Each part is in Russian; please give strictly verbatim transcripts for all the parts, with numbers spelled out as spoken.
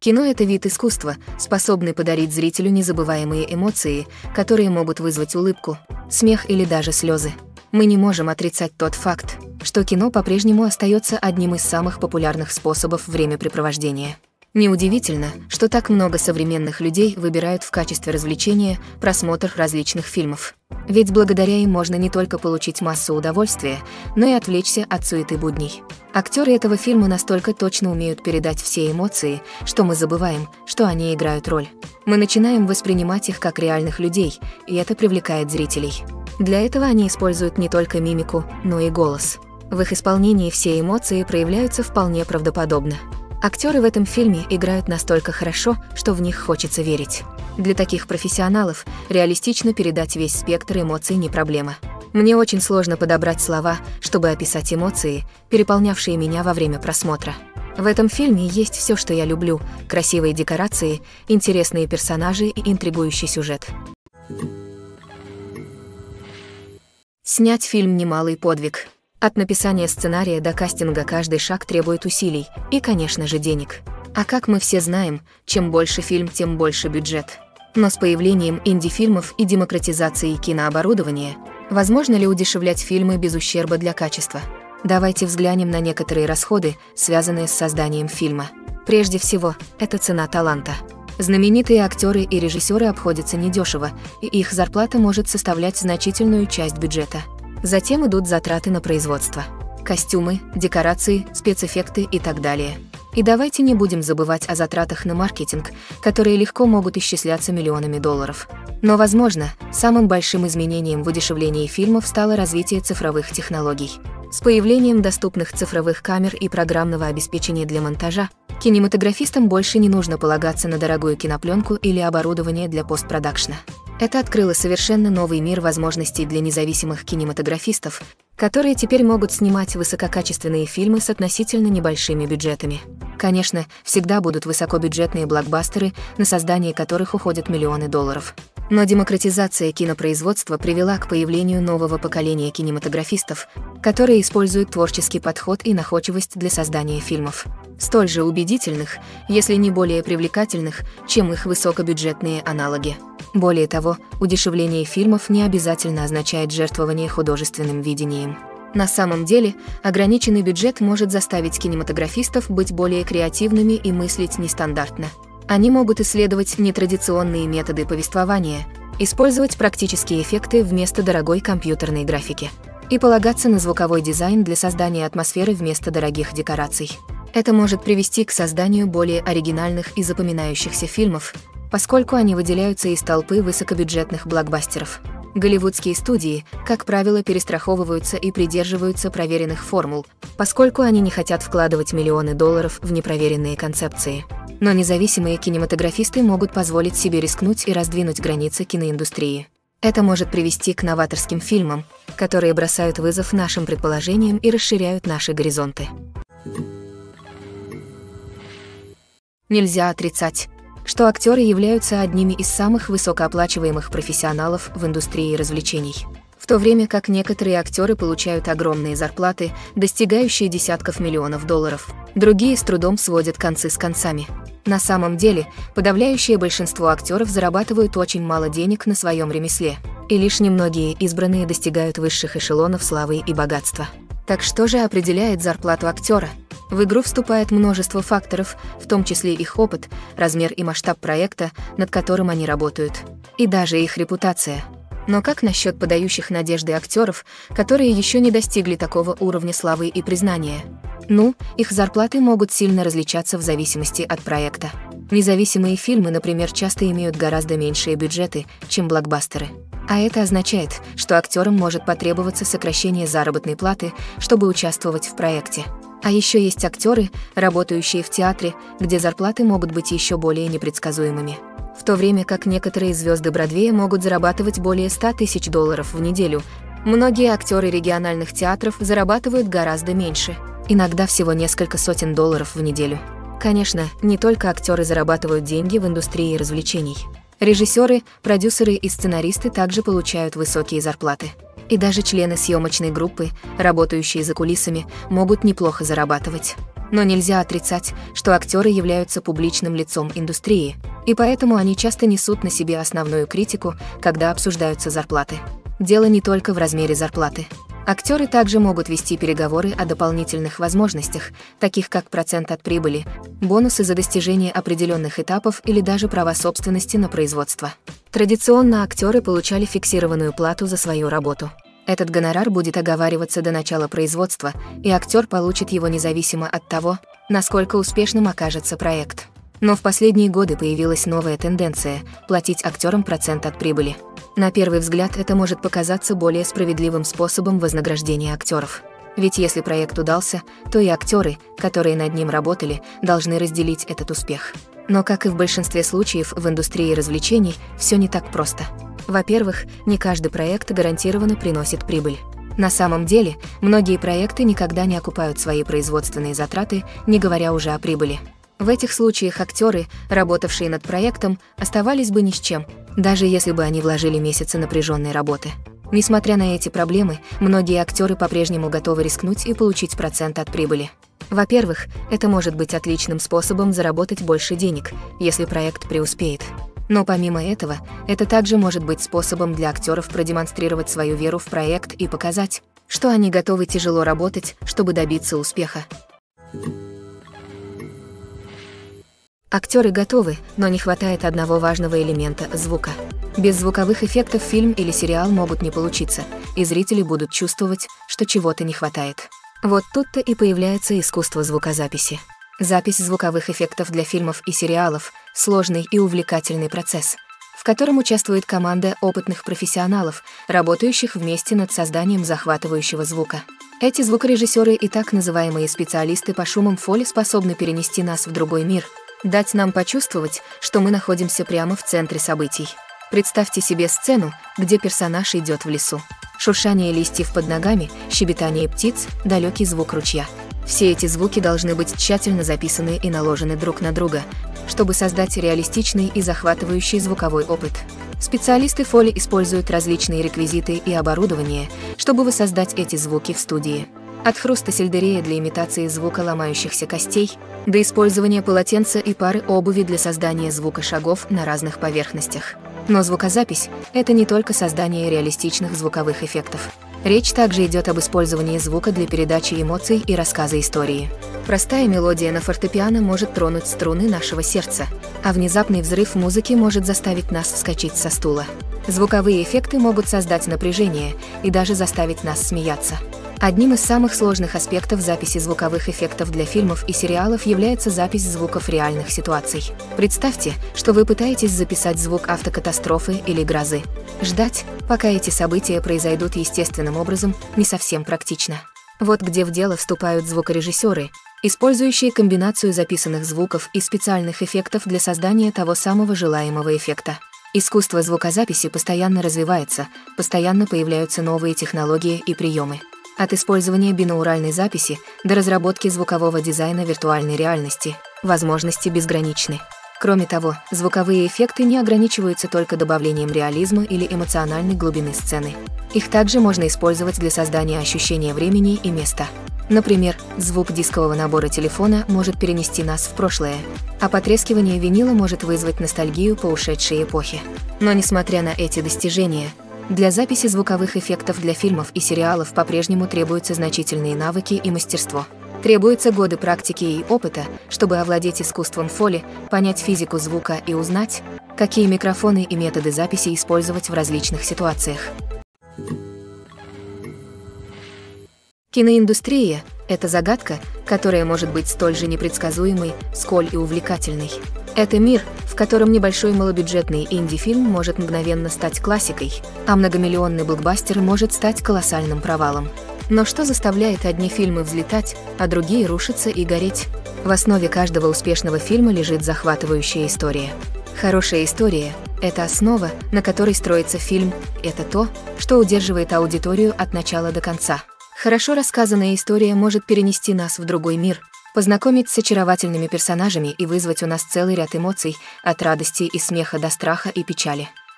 Кино – это вид искусства, способный подарить зрителю незабываемые эмоции, которые могут вызвать улыбку, смех или даже слезы. Мы не можем отрицать тот факт, что кино по-прежнему остается одним из самых популярных способов времяпрепровождения. Неудивительно, что так много современных людей выбирают в качестве развлечения просмотр различных фильмов. Ведь благодаря им можно не только получить массу удовольствия, но и отвлечься от суеты будней. Актеры этого фильма настолько точно умеют передать все эмоции, что мы забываем, что они играют роль. Мы начинаем воспринимать их как реальных людей, и это привлекает зрителей. Для этого они используют не только мимику, но и голос. В их исполнении все эмоции проявляются вполне правдоподобно. Актеры в этом фильме играют настолько хорошо, что в них хочется верить. Для таких профессионалов реалистично передать весь спектр эмоций не проблема. Мне очень сложно подобрать слова, чтобы описать эмоции, переполнявшие меня во время просмотра. В этом фильме есть все, что я люблю: красивые декорации, интересные персонажи и интригующий сюжет. Снять фильм – немалый подвиг. От написания сценария до кастинга каждый шаг требует усилий и, конечно же, денег. А как мы все знаем, чем больше фильм, тем больше бюджет. Но с появлением инди-фильмов и демократизацией кинооборудования, возможно ли удешевлять фильмы без ущерба для качества? Давайте взглянем на некоторые расходы, связанные с созданием фильма. Прежде всего, это цена таланта. Знаменитые актеры и режиссеры обходятся недешево, и их зарплата может составлять значительную часть бюджета. Затем идут затраты на производство. Костюмы, декорации, спецэффекты и так далее. И давайте не будем забывать о затратах на маркетинг, которые легко могут исчисляться миллионами долларов. Но, возможно, самым большим изменением в удешевлении фильмов стало развитие цифровых технологий. С появлением доступных цифровых камер и программного обеспечения для монтажа, кинематографистам больше не нужно полагаться на дорогую кинопленку или оборудование для постпродакшна. Это открыло совершенно новый мир возможностей для независимых кинематографистов, которые теперь могут снимать высококачественные фильмы с относительно небольшими бюджетами. Конечно, всегда будут высокобюджетные блокбастеры, на создание которых уходят миллионы долларов. Но демократизация кинопроизводства привела к появлению нового поколения кинематографистов, которые используют творческий подход и находчивость для создания фильмов, столь же убедительных, если не более привлекательных, чем их высокобюджетные аналоги. Более того, удешевление фильмов не обязательно означает жертвование художественным видением. На самом деле, ограниченный бюджет может заставить кинематографистов быть более креативными и мыслить нестандартно. Они могут исследовать нетрадиционные методы повествования, использовать практические эффекты вместо дорогой компьютерной графики и полагаться на звуковой дизайн для создания атмосферы вместо дорогих декораций. Это может привести к созданию более оригинальных и запоминающихся фильмов, поскольку они выделяются из толпы высокобюджетных блокбастеров. Голливудские студии, как правило, перестраховываются и придерживаются проверенных формул, поскольку они не хотят вкладывать миллионы долларов в непроверенные концепции. Но независимые кинематографисты могут позволить себе рискнуть и раздвинуть границы киноиндустрии. Это может привести к новаторским фильмам, которые бросают вызов нашим предположениям и расширяют наши горизонты. Нельзя отрицать, что актеры являются одними из самых высокооплачиваемых профессионалов в индустрии развлечений. В то время как некоторые актеры получают огромные зарплаты, достигающие десятков миллионов долларов, другие с трудом сводят концы с концами. На самом деле, подавляющее большинство актеров зарабатывают очень мало денег на своем ремесле, и лишь немногие избранные достигают высших эшелонов славы и богатства. Так что же определяет зарплату актера? В игру вступает множество факторов, в том числе их опыт, размер и масштаб проекта, над которым они работают, и даже их репутация. Но как насчет подающих надежды актеров, которые еще не достигли такого уровня славы и признания? Ну, их зарплаты могут сильно различаться в зависимости от проекта. Независимые фильмы, например, часто имеют гораздо меньшие бюджеты, чем блокбастеры. А это означает, что актерам может потребоваться сокращение заработной платы, чтобы участвовать в проекте. А еще есть актеры, работающие в театре, где зарплаты могут быть еще более непредсказуемыми. В то время как некоторые звезды Бродвея могут зарабатывать более ста тысяч долларов в неделю, многие актеры региональных театров зарабатывают гораздо меньше, иногда всего несколько сотен долларов в неделю. Конечно, не только актеры зарабатывают деньги в индустрии развлечений. Режиссеры, продюсеры и сценаристы также получают высокие зарплаты. И даже члены съемочной группы, работающие за кулисами, могут неплохо зарабатывать. Но нельзя отрицать, что актеры являются публичным лицом индустрии, и поэтому они часто несут на себе основную критику, когда обсуждаются зарплаты. Дело не только в размере зарплаты. Актеры также могут вести переговоры о дополнительных возможностях, таких как процент от прибыли, бонусы за достижение определенных этапов или даже права собственности на производство. Традиционно актеры получали фиксированную плату за свою работу. Этот гонорар будет оговариваться до начала производства, и актер получит его независимо от того, насколько успешным окажется проект. Но в последние годы появилась новая тенденция – платить актерам процент от прибыли. На первый взгляд это может показаться более справедливым способом вознаграждения актеров. Ведь если проект удался, то и актеры, которые над ним работали, должны разделить этот успех. Но, как и в большинстве случаев в индустрии развлечений, все не так просто. Во-первых, не каждый проект гарантированно приносит прибыль. На самом деле, многие проекты никогда не окупают свои производственные затраты, не говоря уже о прибыли. В этих случаях актеры, работавшие над проектом, оставались бы ни с чем, даже если бы они вложили месяцы напряженной работы. Несмотря на эти проблемы, многие актеры по-прежнему готовы рискнуть и получить процент от прибыли. Во-первых, это может быть отличным способом заработать больше денег, если проект преуспеет. Но помимо этого, это также может быть способом для актеров продемонстрировать свою веру в проект и показать, что они готовы тяжело работать, чтобы добиться успеха. Актеры готовы, но не хватает одного важного элемента – звука. Без звуковых эффектов фильм или сериал могут не получиться, и зрители будут чувствовать, что чего-то не хватает. Вот тут-то и появляется искусство звукозаписи. Запись звуковых эффектов для фильмов и сериалов – сложный и увлекательный процесс, в котором участвует команда опытных профессионалов, работающих вместе над созданием захватывающего звука. Эти звукорежиссеры и так называемые специалисты по шумам фоли способны перенести нас в другой мир, дать нам почувствовать, что мы находимся прямо в центре событий. Представьте себе сцену, где персонаж идет в лесу. Шуршание листьев под ногами, щебетание птиц, далекий звук ручья. Все эти звуки должны быть тщательно записаны и наложены друг на друга, чтобы создать реалистичный и захватывающий звуковой опыт. Специалисты фоли используют различные реквизиты и оборудование, чтобы воссоздать эти звуки в студии. От хруста сельдерея для имитации звука ломающихся костей до использования полотенца и пары обуви для создания звука шагов на разных поверхностях. Но звукозапись – это не только создание реалистичных звуковых эффектов. Речь также идет об использовании звука для передачи эмоций и рассказа истории. Простая мелодия на фортепиано может тронуть струны нашего сердца, а внезапный взрыв музыки может заставить нас вскочить со стула. Звуковые эффекты могут создать напряжение и даже заставить нас смеяться. Одним из самых сложных аспектов записи звуковых эффектов для фильмов и сериалов является запись звуков реальных ситуаций. Представьте, что вы пытаетесь записать звук автокатастрофы или грозы. Ждать, пока эти события произойдут естественным образом, не совсем практично. Вот где в дело вступают звукорежиссеры, использующие комбинацию записанных звуков и специальных эффектов для создания того самого желаемого эффекта. Искусство звукозаписи постоянно развивается, постоянно появляются новые технологии и приемы. От использования бинауральной записи до разработки звукового дизайна виртуальной реальности возможности безграничны. Кроме того, звуковые эффекты не ограничиваются только добавлением реализма или эмоциональной глубины сцены. Их также можно использовать для создания ощущения времени и места. Например, звук дискового набора телефона может перенести нас в прошлое, а потрескивание винила может вызвать ностальгию по ушедшей эпохе. Но несмотря на эти достижения, для записи звуковых эффектов для фильмов и сериалов по-прежнему требуются значительные навыки и мастерство. Требуются годы практики и опыта, чтобы овладеть искусством фоли, понять физику звука и узнать, какие микрофоны и методы записи использовать в различных ситуациях. Киноиндустрия – это загадка, которая может быть столь же непредсказуемой, сколь и увлекательной. Это мир, в котором небольшой малобюджетный инди-фильм может мгновенно стать классикой, а многомиллионный блокбастер может стать колоссальным провалом. Но что заставляет одни фильмы взлетать, а другие рушиться и гореть? В основе каждого успешного фильма лежит захватывающая история. Хорошая история – это основа, на которой строится фильм, это то, что удерживает аудиторию от начала до конца. Хорошо рассказанная история может перенести нас в другой мир, познакомить с очаровательными персонажами и вызвать у нас целый ряд эмоций, от радости и смеха до страха и печали.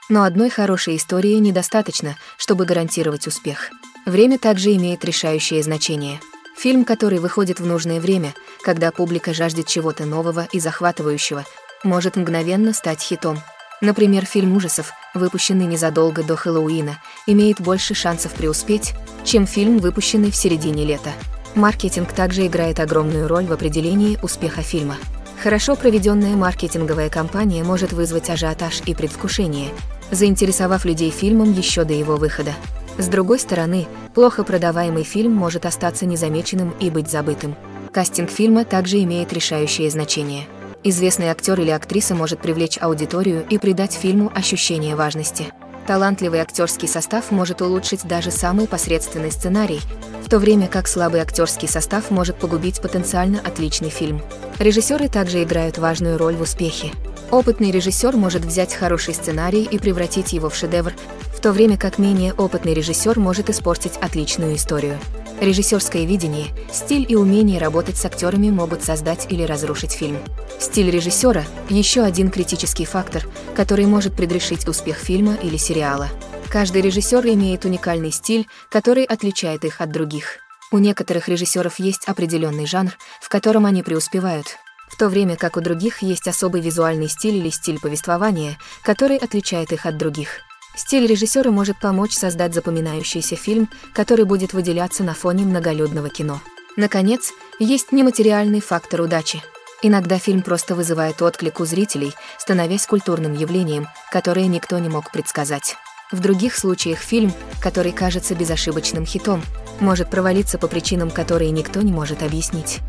Но одной хорошей истории недостаточно, чтобы гарантировать успех. Время также имеет решающее значение. Фильм, который выходит в нужное время, когда публика жаждет чего-то нового и захватывающего, может мгновенно стать хитом. Например, фильм ужасов, выпущенный незадолго до Хэллоуина, имеет больше шансов преуспеть, чем фильм, выпущенный в середине лета. Маркетинг также играет огромную роль в определении успеха фильма. Хорошо проведенная маркетинговая кампания может вызвать ажиотаж и предвкушение, заинтересовав людей фильмом еще до его выхода. С другой стороны, плохо продаваемый фильм может остаться незамеченным и быть забытым. Кастинг фильма также имеет решающее значение. Известный актер или актриса может привлечь аудиторию и придать фильму ощущение важности. Талантливый актерский состав может улучшить даже самый посредственный сценарий, в то время как слабый актерский состав может погубить потенциально отличный фильм. Режиссеры также играют важную роль в успехе. Опытный режиссер может взять хороший сценарий и превратить его в шедевр, в то время как менее опытный режиссер может испортить отличную историю. Режиссерское видение, стиль и умение работать с актерами могут создать или разрушить фильм. Стиль режиссера – еще один критический фактор, который может предрешить успех фильма или сериала. Каждый режиссер имеет уникальный стиль, который отличает их от других. У некоторых режиссеров есть определенный жанр, в котором они преуспевают, в то время как у других есть особый визуальный стиль или стиль повествования, который отличает их от других. Стиль режиссера может помочь создать запоминающийся фильм, который будет выделяться на фоне многолюдного кино. Наконец, есть нематериальный фактор удачи. Иногда фильм просто вызывает отклик у зрителей, становясь культурным явлением, которое никто не мог предсказать. В других случаях фильм, который кажется безошибочным хитом, может провалиться по причинам, которые никто не может объяснить.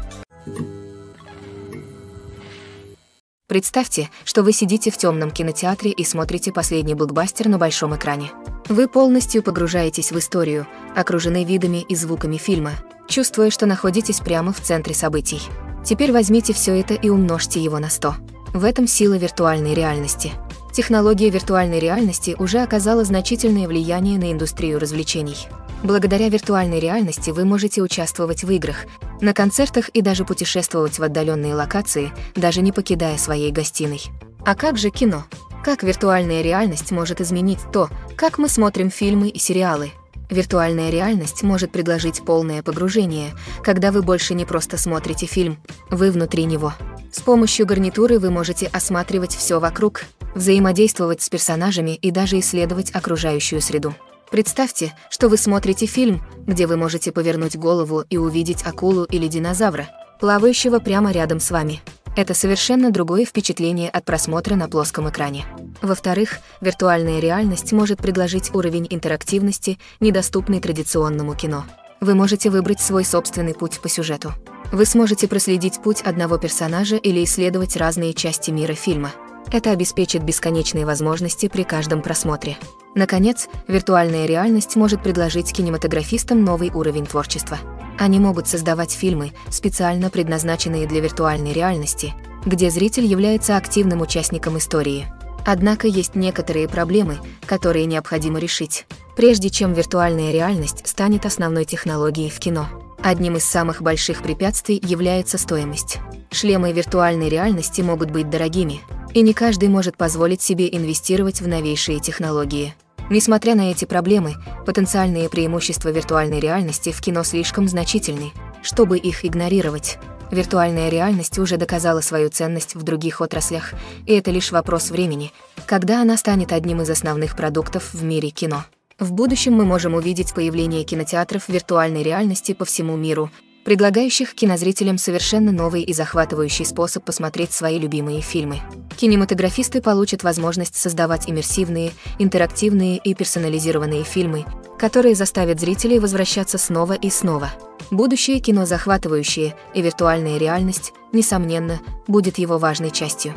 Представьте, что вы сидите в темном кинотеатре и смотрите последний блокбастер на большом экране. Вы полностью погружаетесь в историю, окружены видами и звуками фильма, чувствуя, что находитесь прямо в центре событий. Теперь возьмите все это и умножьте его на сто. В этом сила виртуальной реальности. Технология виртуальной реальности уже оказала значительное влияние на индустрию развлечений. Благодаря виртуальной реальности вы можете участвовать в играх, на концертах и даже путешествовать в отдаленные локации, даже не покидая своей гостиной. А как же кино? Как виртуальная реальность может изменить то, как мы смотрим фильмы и сериалы? Виртуальная реальность может предложить полное погружение, когда вы больше не просто смотрите фильм, вы внутри него. С помощью гарнитуры вы можете осматривать все вокруг, взаимодействовать с персонажами и даже исследовать окружающую среду. Представьте, что вы смотрите фильм, где вы можете повернуть голову и увидеть акулу или динозавра, плавающего прямо рядом с вами. Это совершенно другое впечатление от просмотра на плоском экране. Во-вторых, виртуальная реальность может предложить уровень интерактивности, недоступный традиционному кино. Вы можете выбрать свой собственный путь по сюжету. Вы сможете проследить путь одного персонажа или исследовать разные части мира фильма. Это обеспечит бесконечные возможности при каждом просмотре. Наконец, виртуальная реальность может предложить кинематографистам новый уровень творчества. Они могут создавать фильмы, специально предназначенные для виртуальной реальности, где зритель является активным участником истории. Однако есть некоторые проблемы, которые необходимо решить, прежде чем виртуальная реальность станет основной технологией в кино. Одним из самых больших препятствий является стоимость. Шлемы виртуальной реальности могут быть дорогими, и не каждый может позволить себе инвестировать в новейшие технологии. Несмотря на эти проблемы, потенциальные преимущества виртуальной реальности в кино слишком значительны, чтобы их игнорировать. Виртуальная реальность уже доказала свою ценность в других отраслях, и это лишь вопрос времени, когда она станет одним из основных продуктов в мире кино. В будущем мы можем увидеть появление кинотеатров виртуальной реальности по всему миру, предлагающих кинозрителям совершенно новый и захватывающий способ посмотреть свои любимые фильмы. Кинематографисты получат возможность создавать иммерсивные, интерактивные и персонализированные фильмы, которые заставят зрителей возвращаться снова и снова. Будущее кино захватывающее, и виртуальная реальность, несомненно, будет его важной частью.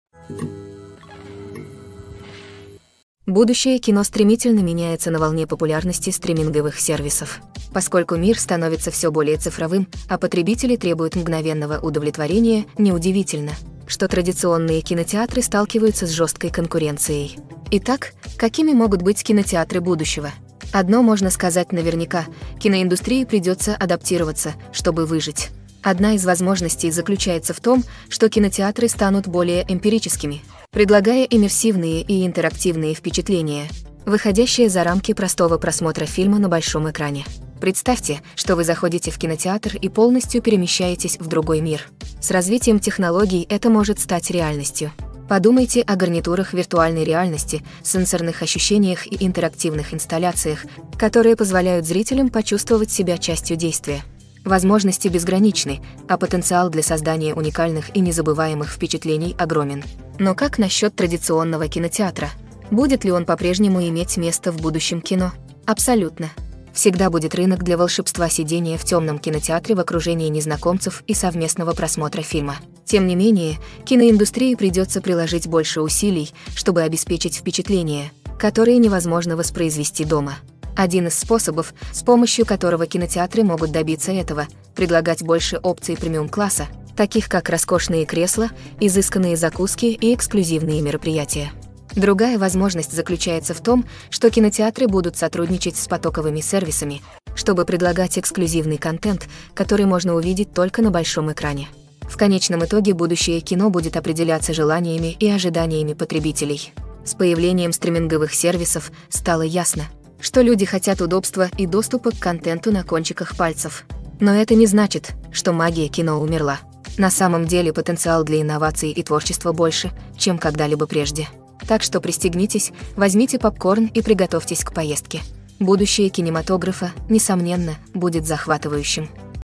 Будущее кино стремительно меняется на волне популярности стриминговых сервисов. Поскольку мир становится все более цифровым, а потребители требуют мгновенного удовлетворения, неудивительно, что традиционные кинотеатры сталкиваются с жесткой конкуренцией. Итак, какими могут быть кинотеатры будущего? Одно можно сказать наверняка – киноиндустрии придется адаптироваться, чтобы выжить. Одна из возможностей заключается в том, что кинотеатры станут более эмпирическими. предлагая иммерсивные и интерактивные впечатления, выходящие за рамки простого просмотра фильма на большом экране. Представьте, что вы заходите в кинотеатр и полностью перемещаетесь в другой мир. С развитием технологий это может стать реальностью. Подумайте о гарнитурах виртуальной реальности, сенсорных ощущениях и интерактивных инсталляциях, которые позволяют зрителям почувствовать себя частью действия. Возможности безграничны, а потенциал для создания уникальных и незабываемых впечатлений огромен. Но как насчет традиционного кинотеатра? Будет ли он по-прежнему иметь место в будущем кино? Абсолютно. Всегда будет рынок для волшебства сидения в темном кинотеатре в окружении незнакомцев и совместного просмотра фильма. Тем не менее, киноиндустрии придется приложить больше усилий, чтобы обеспечить впечатления, которые невозможно воспроизвести дома. Один из способов, с помощью которого кинотеатры могут добиться этого, предлагать больше опций премиум-класса, таких как роскошные кресла, изысканные закуски и эксклюзивные мероприятия. Другая возможность заключается в том, что кинотеатры будут сотрудничать с потоковыми сервисами, чтобы предлагать эксклюзивный контент, который можно увидеть только на большом экране. В конечном итоге будущее кино будет определяться желаниями и ожиданиями потребителей. С появлением стриминговых сервисов стало ясно, что люди хотят удобства и доступа к контенту на кончиках пальцев. Но это не значит, что магия кино умерла. На самом деле потенциал для инноваций и творчества больше, чем когда-либо прежде. Так что пристегнитесь, возьмите попкорн и приготовьтесь к поездке. Будущее кинематографа, несомненно, будет захватывающим.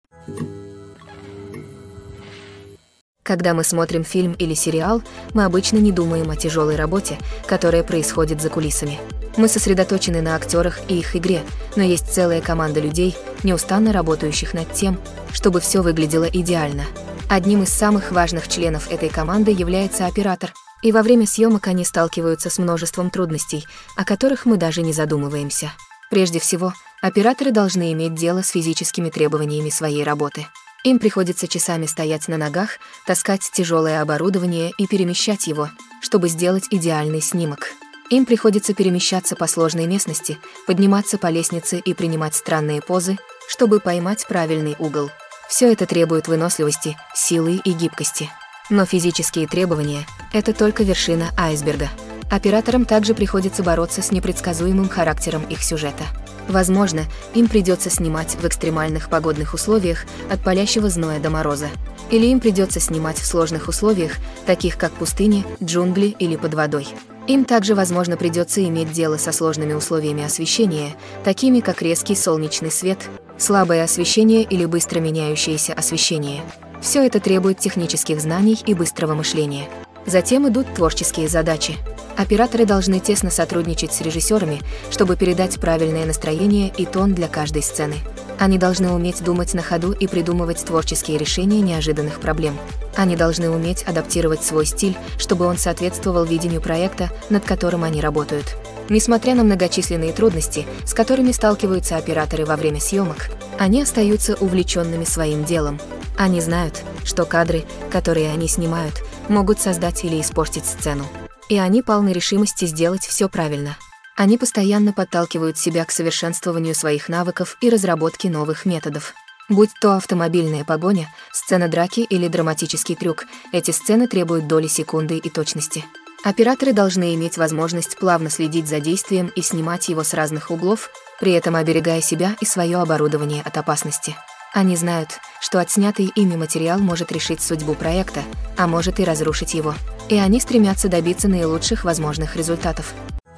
Когда мы смотрим фильм или сериал, мы обычно не думаем о тяжелой работе, которая происходит за кулисами. Мы сосредоточены на актерах и их игре, но есть целая команда людей, неустанно работающих над тем, чтобы все выглядело идеально. Одним из самых важных членов этой команды является оператор, и во время съемок они сталкиваются с множеством трудностей, о которых мы даже не задумываемся. Прежде всего, операторы должны иметь дело с физическими требованиями своей работы. Им приходится часами стоять на ногах, таскать тяжелое оборудование и перемещать его, чтобы сделать идеальный снимок. Им приходится перемещаться по сложной местности, подниматься по лестнице и принимать странные позы, чтобы поймать правильный угол. Все это требует выносливости, силы и гибкости. Но физические требования – это только вершина айсберга. Операторам также приходится бороться с непредсказуемым характером их сюжета. Возможно, им придется снимать в экстремальных погодных условиях от палящего зноя до мороза. Или им придется снимать в сложных условиях, таких как пустыни, джунгли или под водой. Им также, возможно, придется иметь дело со сложными условиями освещения, такими как резкий солнечный свет, слабое освещение или быстро меняющееся освещение. Все это требует технических знаний и быстрого мышления. Затем идут творческие задачи. Операторы должны тесно сотрудничать с режиссерами, чтобы передать правильное настроение и тон для каждой сцены. Они должны уметь думать на ходу и придумывать творческие решения неожиданных проблем. Они должны уметь адаптировать свой стиль, чтобы он соответствовал видению проекта, над которым они работают. Несмотря на многочисленные трудности, с которыми сталкиваются операторы во время съемок, они остаются увлеченными своим делом. Они знают, что кадры, которые они снимают, могут создать или испортить сцену. И они полны решимости сделать все правильно. Они постоянно подталкивают себя к совершенствованию своих навыков и разработке новых методов. Будь то автомобильная погоня, сцена драки или драматический трюк, эти сцены требуют доли секунды и точности. Операторы должны иметь возможность плавно следить за действием и снимать его с разных углов, при этом оберегая себя и свое оборудование от опасности. Они знают, что отснятый ими материал может решить судьбу проекта, а может и разрушить его. И они стремятся добиться наилучших возможных результатов.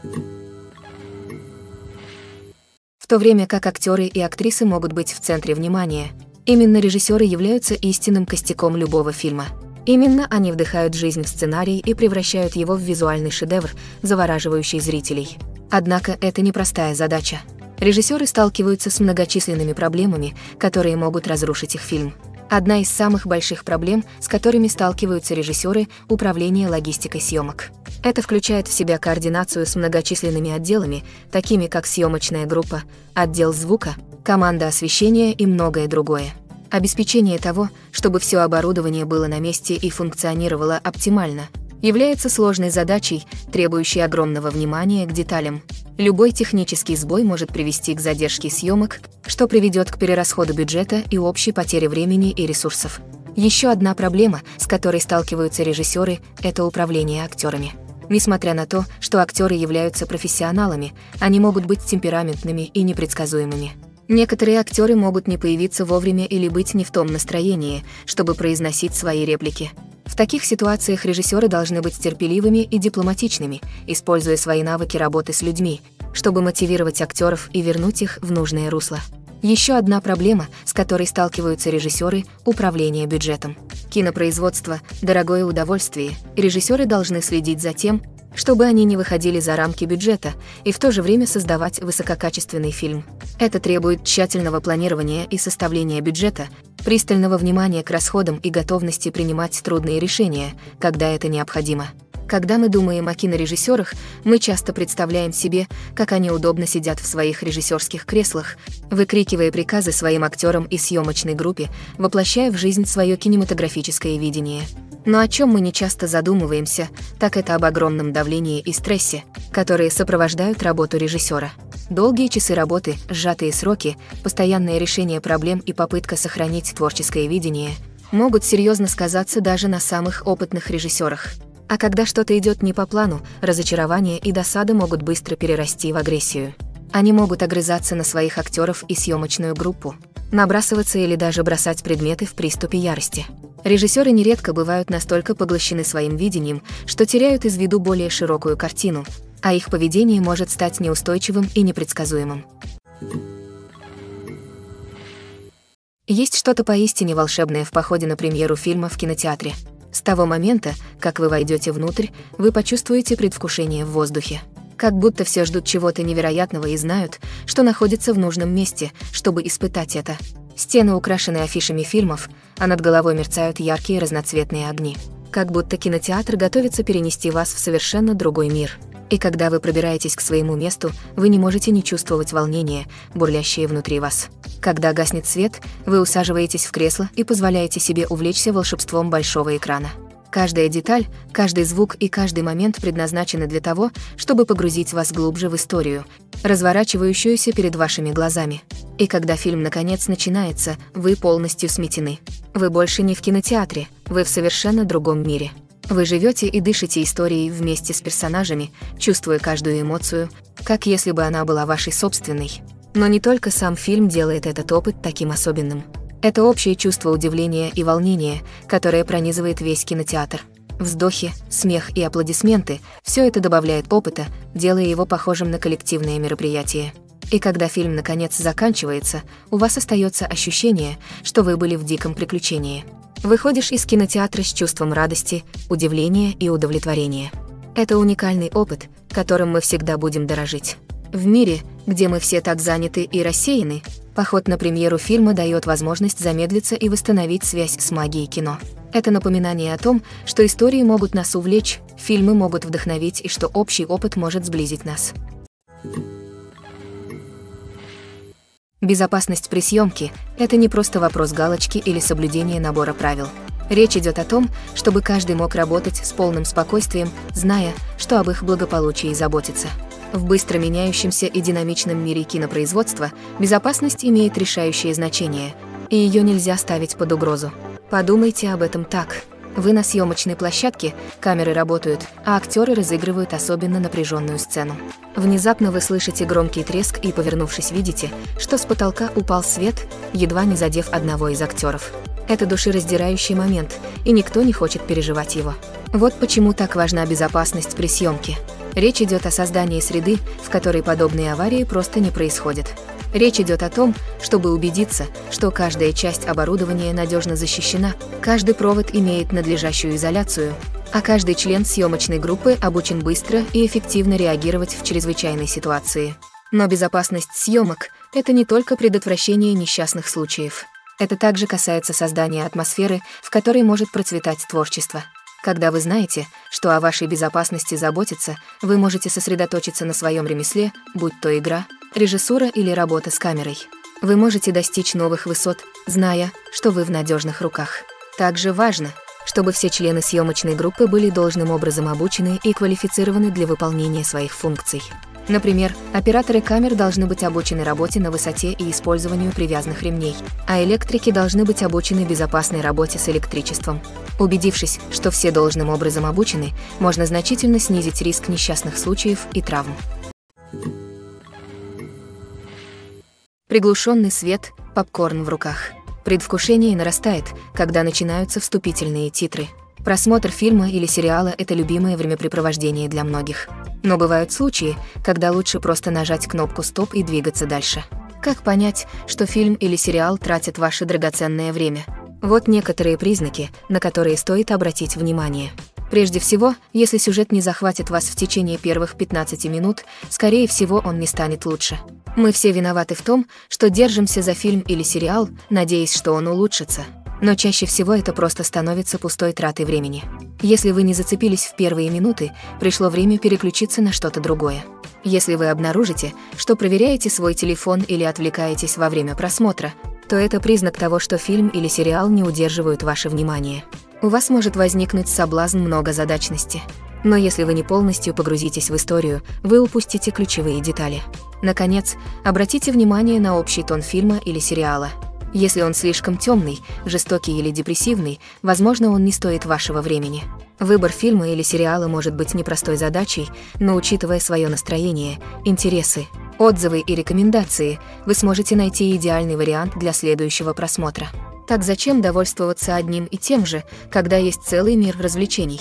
В то время как актеры и актрисы могут быть в центре внимания, именно режиссеры являются истинным костяком любого фильма. Именно они вдыхают жизнь в сценарий и превращают его в визуальный шедевр, завораживающий зрителей. Однако это непростая задача. Режиссеры сталкиваются с многочисленными проблемами, которые могут разрушить их фильм. Одна из самых больших проблем, с которыми сталкиваются режиссеры – управление логистикой съемок. Это включает в себя координацию с многочисленными отделами, такими как съемочная группа, отдел звука, команда освещения и многое другое. Обеспечение того, чтобы все оборудование было на месте и функционировало оптимально, является сложной задачей, требующей огромного внимания к деталям. Любой технический сбой может привести к задержке съемок, что приведет к перерасходу бюджета и общей потере времени и ресурсов. Еще одна проблема, с которой сталкиваются режиссеры, это управление актерами. Несмотря на то, что актеры являются профессионалами, они могут быть темпераментными и непредсказуемыми. Некоторые актеры могут не появиться вовремя или быть не в том настроении, чтобы произносить свои реплики. В таких ситуациях режиссеры должны быть терпеливыми и дипломатичными, используя свои навыки работы с людьми, чтобы мотивировать актеров и вернуть их в нужное русло. Еще одна проблема, с которой сталкиваются режиссеры – управление бюджетом. Кинопроизводство – дорогое удовольствие, и режиссеры должны следить за тем, чтобы они не выходили за рамки бюджета и в то же время создавать высококачественный фильм. Это требует тщательного планирования и составления бюджета, пристального внимания к расходам и готовности принимать трудные решения, когда это необходимо. Когда мы думаем о кинорежиссерах, мы часто представляем себе, как они удобно сидят в своих режиссерских креслах, выкрикивая приказы своим актерам и съемочной группе, воплощая в жизнь свое кинематографическое видение. Но о чем мы не часто задумываемся, так это об огромном давлении и стрессе, которые сопровождают работу режиссера. Долгие часы работы, сжатые сроки, постоянное решение проблем и попытка сохранить творческое видение могут серьезно сказаться даже на самых опытных режиссерах. А когда что-то идет не по плану, разочарование и досада могут быстро перерасти в агрессию. Они могут огрызаться на своих актеров и съемочную группу, набрасываться или даже бросать предметы в приступе ярости. Режиссеры нередко бывают настолько поглощены своим видением, что теряют из виду более широкую картину, а их поведение может стать неустойчивым и непредсказуемым. Есть что-то поистине волшебное в походе на премьеру фильма в кинотеатре. С того момента, как вы войдете внутрь, вы почувствуете предвкушение в воздухе. Как будто все ждут чего-то невероятного и знают, что находится в нужном месте, чтобы испытать это. Стены украшены афишами фильмов, а над головой мерцают яркие разноцветные огни. Как будто кинотеатр готовится перенести вас в совершенно другой мир. И когда вы пробираетесь к своему месту, вы не можете не чувствовать волнения, бурлящее внутри вас. Когда гаснет свет, вы усаживаетесь в кресло и позволяете себе увлечься волшебством большого экрана. Каждая деталь, каждый звук и каждый момент предназначены для того, чтобы погрузить вас глубже в историю, разворачивающуюся перед вашими глазами. И когда фильм наконец начинается, вы полностью сметены. Вы больше не в кинотеатре, вы в совершенно другом мире. Вы живете и дышите историей вместе с персонажами, чувствуя каждую эмоцию, как если бы она была вашей собственной. Но не только сам фильм делает этот опыт таким особенным. Это общее чувство удивления и волнения, которое пронизывает весь кинотеатр. Вздохи, смех и аплодисменты – все это добавляет опыта, делая его похожим на коллективное мероприятие. И когда фильм наконец заканчивается, у вас остается ощущение, что вы были в диком приключении. Выходишь из кинотеатра с чувством радости, удивления и удовлетворения. Это уникальный опыт, которым мы всегда будем дорожить. В мире, где мы все так заняты и рассеяны, поход на премьеру фильма дает возможность замедлиться и восстановить связь с магией кино. Это напоминание о том, что истории могут нас увлечь, фильмы могут вдохновить и что общий опыт может сблизить нас. Безопасность при съемке – это не просто вопрос галочки или соблюдения набора правил. Речь идет о том, чтобы каждый мог работать с полным спокойствием, зная, что об их благополучии заботится. В быстро меняющемся и динамичном мире кинопроизводства безопасность имеет решающее значение, и ее нельзя ставить под угрозу. Подумайте об этом так. Вы на съемочной площадке, камеры работают, а актеры разыгрывают особенно напряженную сцену. Внезапно вы слышите громкий треск и, повернувшись, видите, что с потолка упал свет, едва не задев одного из актеров. Это душераздирающий момент, и никто не хочет переживать его. Вот почему так важна безопасность при съемке. Речь идет о создании среды, в которой подобные аварии просто не происходят. Речь идет о том, чтобы убедиться, что каждая часть оборудования надежно защищена, каждый провод имеет надлежащую изоляцию, а каждый член съемочной группы обучен быстро и эффективно реагировать в чрезвычайной ситуации. Но безопасность съемок – это не только предотвращение несчастных случаев. Это также касается создания атмосферы, в которой может процветать творчество. Когда вы знаете, что о вашей безопасности заботятся, вы можете сосредоточиться на своем ремесле, будь то игра, режиссура или работа с камерой. Вы можете достичь новых высот, зная, что вы в надежных руках. Также важно, чтобы все члены съемочной группы были должным образом обучены и квалифицированы для выполнения своих функций. Например, операторы камер должны быть обучены работе на высоте и использованию привязанных ремней, а электрики должны быть обучены безопасной работе с электричеством. Убедившись, что все должным образом обучены, можно значительно снизить риск несчастных случаев и травм. Приглушенный свет, попкорн в руках. Предвкушение нарастает, когда начинаются вступительные титры. Просмотр фильма или сериала – это любимое времяпрепровождение для многих. Но бывают случаи, когда лучше просто нажать кнопку «Стоп» и двигаться дальше. Как понять, что фильм или сериал тратят ваше драгоценное время? Вот некоторые признаки, на которые стоит обратить внимание. Прежде всего, если сюжет не захватит вас в течение первых пятнадцати минут, скорее всего, он не станет лучше. Мы все виноваты в том, что держимся за фильм или сериал, надеясь, что он улучшится. Но чаще всего это просто становится пустой тратой времени. Если вы не зацепились в первые минуты, пришло время переключиться на что-то другое. Если вы обнаружите, что проверяете свой телефон или отвлекаетесь во время просмотра, то это признак того, что фильм или сериал не удерживают ваше внимание. У вас может возникнуть соблазн многозадачности. Но если вы не полностью погрузитесь в историю, вы упустите ключевые детали. Наконец, обратите внимание на общий тон фильма или сериала. Если он слишком темный, жестокий или депрессивный, возможно, он не стоит вашего времени. Выбор фильма или сериала может быть непростой задачей, но учитывая свое настроение, интересы, отзывы и рекомендации, вы сможете найти идеальный вариант для следующего просмотра. Так зачем довольствоваться одним и тем же, когда есть целый мир развлечений?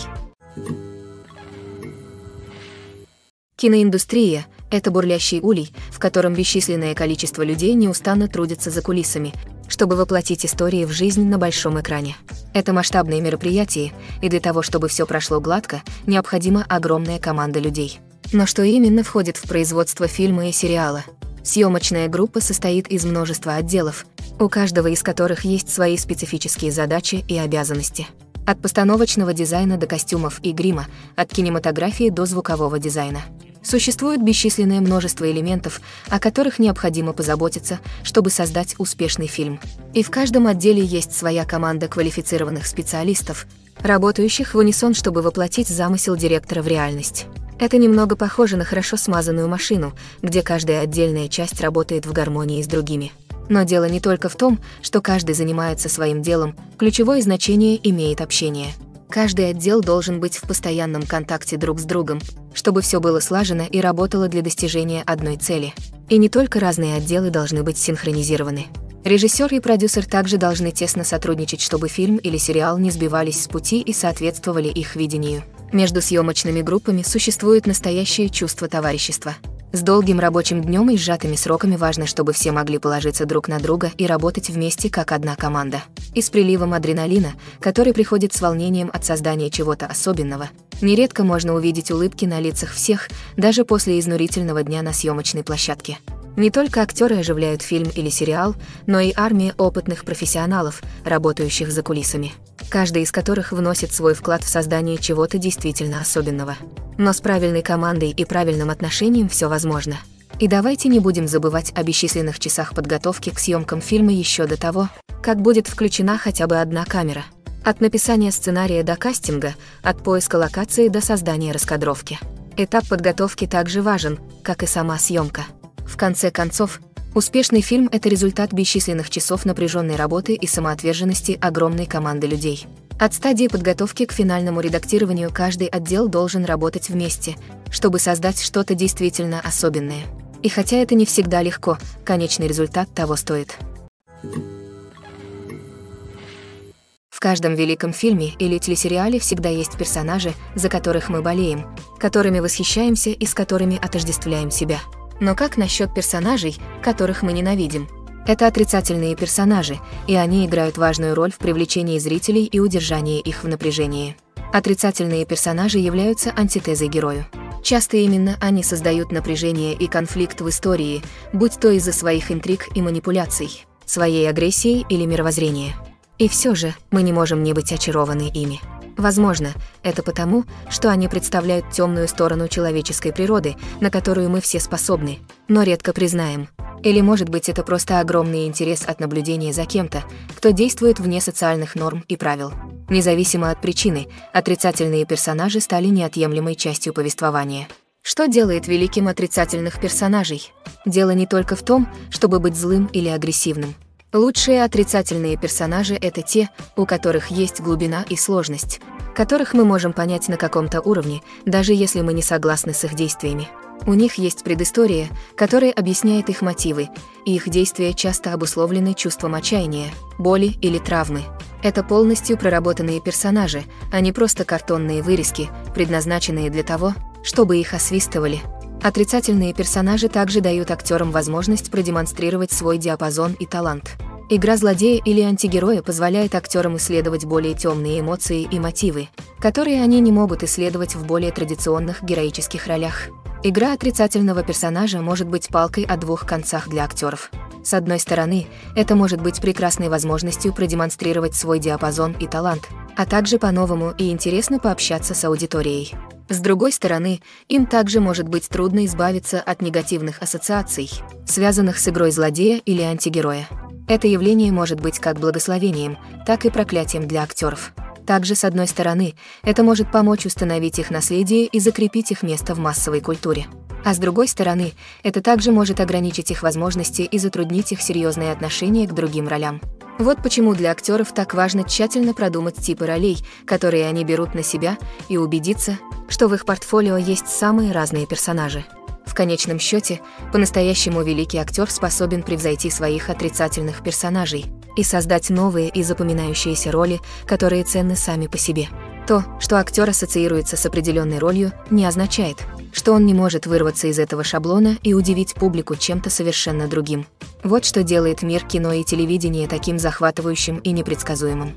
Киноиндустрия – это бурлящий улей, в котором бесчисленное количество людей неустанно трудятся за кулисами, чтобы воплотить истории в жизнь на большом экране. Это масштабные мероприятия, и для того, чтобы все прошло гладко, необходима огромная команда людей. Но что именно входит в производство фильма и сериала? Съемочная группа состоит из множества отделов, у каждого из которых есть свои специфические задачи и обязанности. От постановочного дизайна до костюмов и грима, от кинематографии до звукового дизайна. Существует бесчисленное множество элементов, о которых необходимо позаботиться, чтобы создать успешный фильм. И в каждом отделе есть своя команда квалифицированных специалистов, работающих в унисон, чтобы воплотить замысел директора в реальность. Это немного похоже на хорошо смазанную машину, где каждая отдельная часть работает в гармонии с другими. Но дело не только в том, что каждый занимается своим делом, ключевое значение имеет общение. Каждый отдел должен быть в постоянном контакте друг с другом, чтобы все было слажено и работало для достижения одной цели. И не только разные отделы должны быть синхронизированы. Режиссер и продюсер также должны тесно сотрудничать, чтобы фильм или сериал не сбивались с пути и соответствовали их видению. Между съемочными группами существует настоящее чувство товарищества. С долгим рабочим днем и сжатыми сроками важно, чтобы все могли положиться друг на друга и работать вместе как одна команда. И с приливом адреналина, который приходит с волнением от создания чего-то особенного, нередко можно увидеть улыбки на лицах всех, даже после изнурительного дня на съемочной площадке. Не только актеры оживляют фильм или сериал, но и армия опытных профессионалов, работающих за кулисами, каждый из которых вносит свой вклад в создание чего-то действительно особенного. Но с правильной командой и правильным отношением все возможно. И давайте не будем забывать о бесчисленных часах подготовки к съемкам фильма еще до того, как будет включена хотя бы одна камера. От написания сценария до кастинга, от поиска локации до создания раскадровки. Этап подготовки также важен, как и сама съемка. В конце концов, успешный фильм – это результат бесчисленных часов напряженной работы и самоотверженности огромной команды людей. От стадии подготовки к финальному редактированию каждый отдел должен работать вместе, чтобы создать что-то действительно особенное. И хотя это не всегда легко, конечный результат того стоит. В каждом великом фильме или телесериале всегда есть персонажи, за которых мы болеем, которыми восхищаемся и с которыми отождествляем себя. Но как насчет персонажей, которых мы ненавидим? Это отрицательные персонажи, и они играют важную роль в привлечении зрителей и удержании их в напряжении. Отрицательные персонажи являются антитезой герою. Часто именно они создают напряжение и конфликт в истории, будь то из-за своих интриг и манипуляций, своей агрессии или мировоззрения. И все же мы не можем не быть очарованы ими. Возможно, это потому, что они представляют темную сторону человеческой природы, на которую мы все способны, но редко признаем. Или, может быть, это просто огромный интерес от наблюдения за кем-то, кто действует вне социальных норм и правил. Независимо от причины, отрицательные персонажи стали неотъемлемой частью повествования. Что делает великим отрицательных персонажей? Дело не только в том, чтобы быть злым или агрессивным. Лучшие отрицательные персонажи — это те, у которых есть глубина и сложность, которых мы можем понять на каком-то уровне, даже если мы не согласны с их действиями. У них есть предыстория, которая объясняет их мотивы, и их действия часто обусловлены чувством отчаяния, боли или травмы. Это полностью проработанные персонажи, а не просто картонные вырезки, предназначенные для того, чтобы их освистывали. Отрицательные персонажи также дают актерам возможность продемонстрировать свой диапазон и талант. Игра злодея или антигероя позволяет актерам исследовать более темные эмоции и мотивы, которые они не могут исследовать в более традиционных героических ролях. Игра отрицательного персонажа может быть палкой о двух концах для актеров. С одной стороны, это может быть прекрасной возможностью продемонстрировать свой диапазон и талант, а также по-новому и интересно пообщаться с аудиторией. С другой стороны, им также может быть трудно избавиться от негативных ассоциаций, связанных с игрой злодея или антигероя. Это явление может быть как благословением, так и проклятием для актеров. Также, с одной стороны, это может помочь установить их наследие и закрепить их место в массовой культуре. А с другой стороны, это также может ограничить их возможности и затруднить их серьезные отношения к другим ролям. Вот почему для актеров так важно тщательно продумать типы ролей, которые они берут на себя, и убедиться, что в их портфолио есть самые разные персонажи. В конечном счете, по-настоящему великий актер способен превзойти своих отрицательных персонажей и создать новые и запоминающиеся роли, которые ценны сами по себе. То, что актер ассоциируется с определенной ролью, не означает, что он не может вырваться из этого шаблона и удивить публику чем-то совершенно другим. Вот что делает мир кино и телевидения таким захватывающим и непредсказуемым.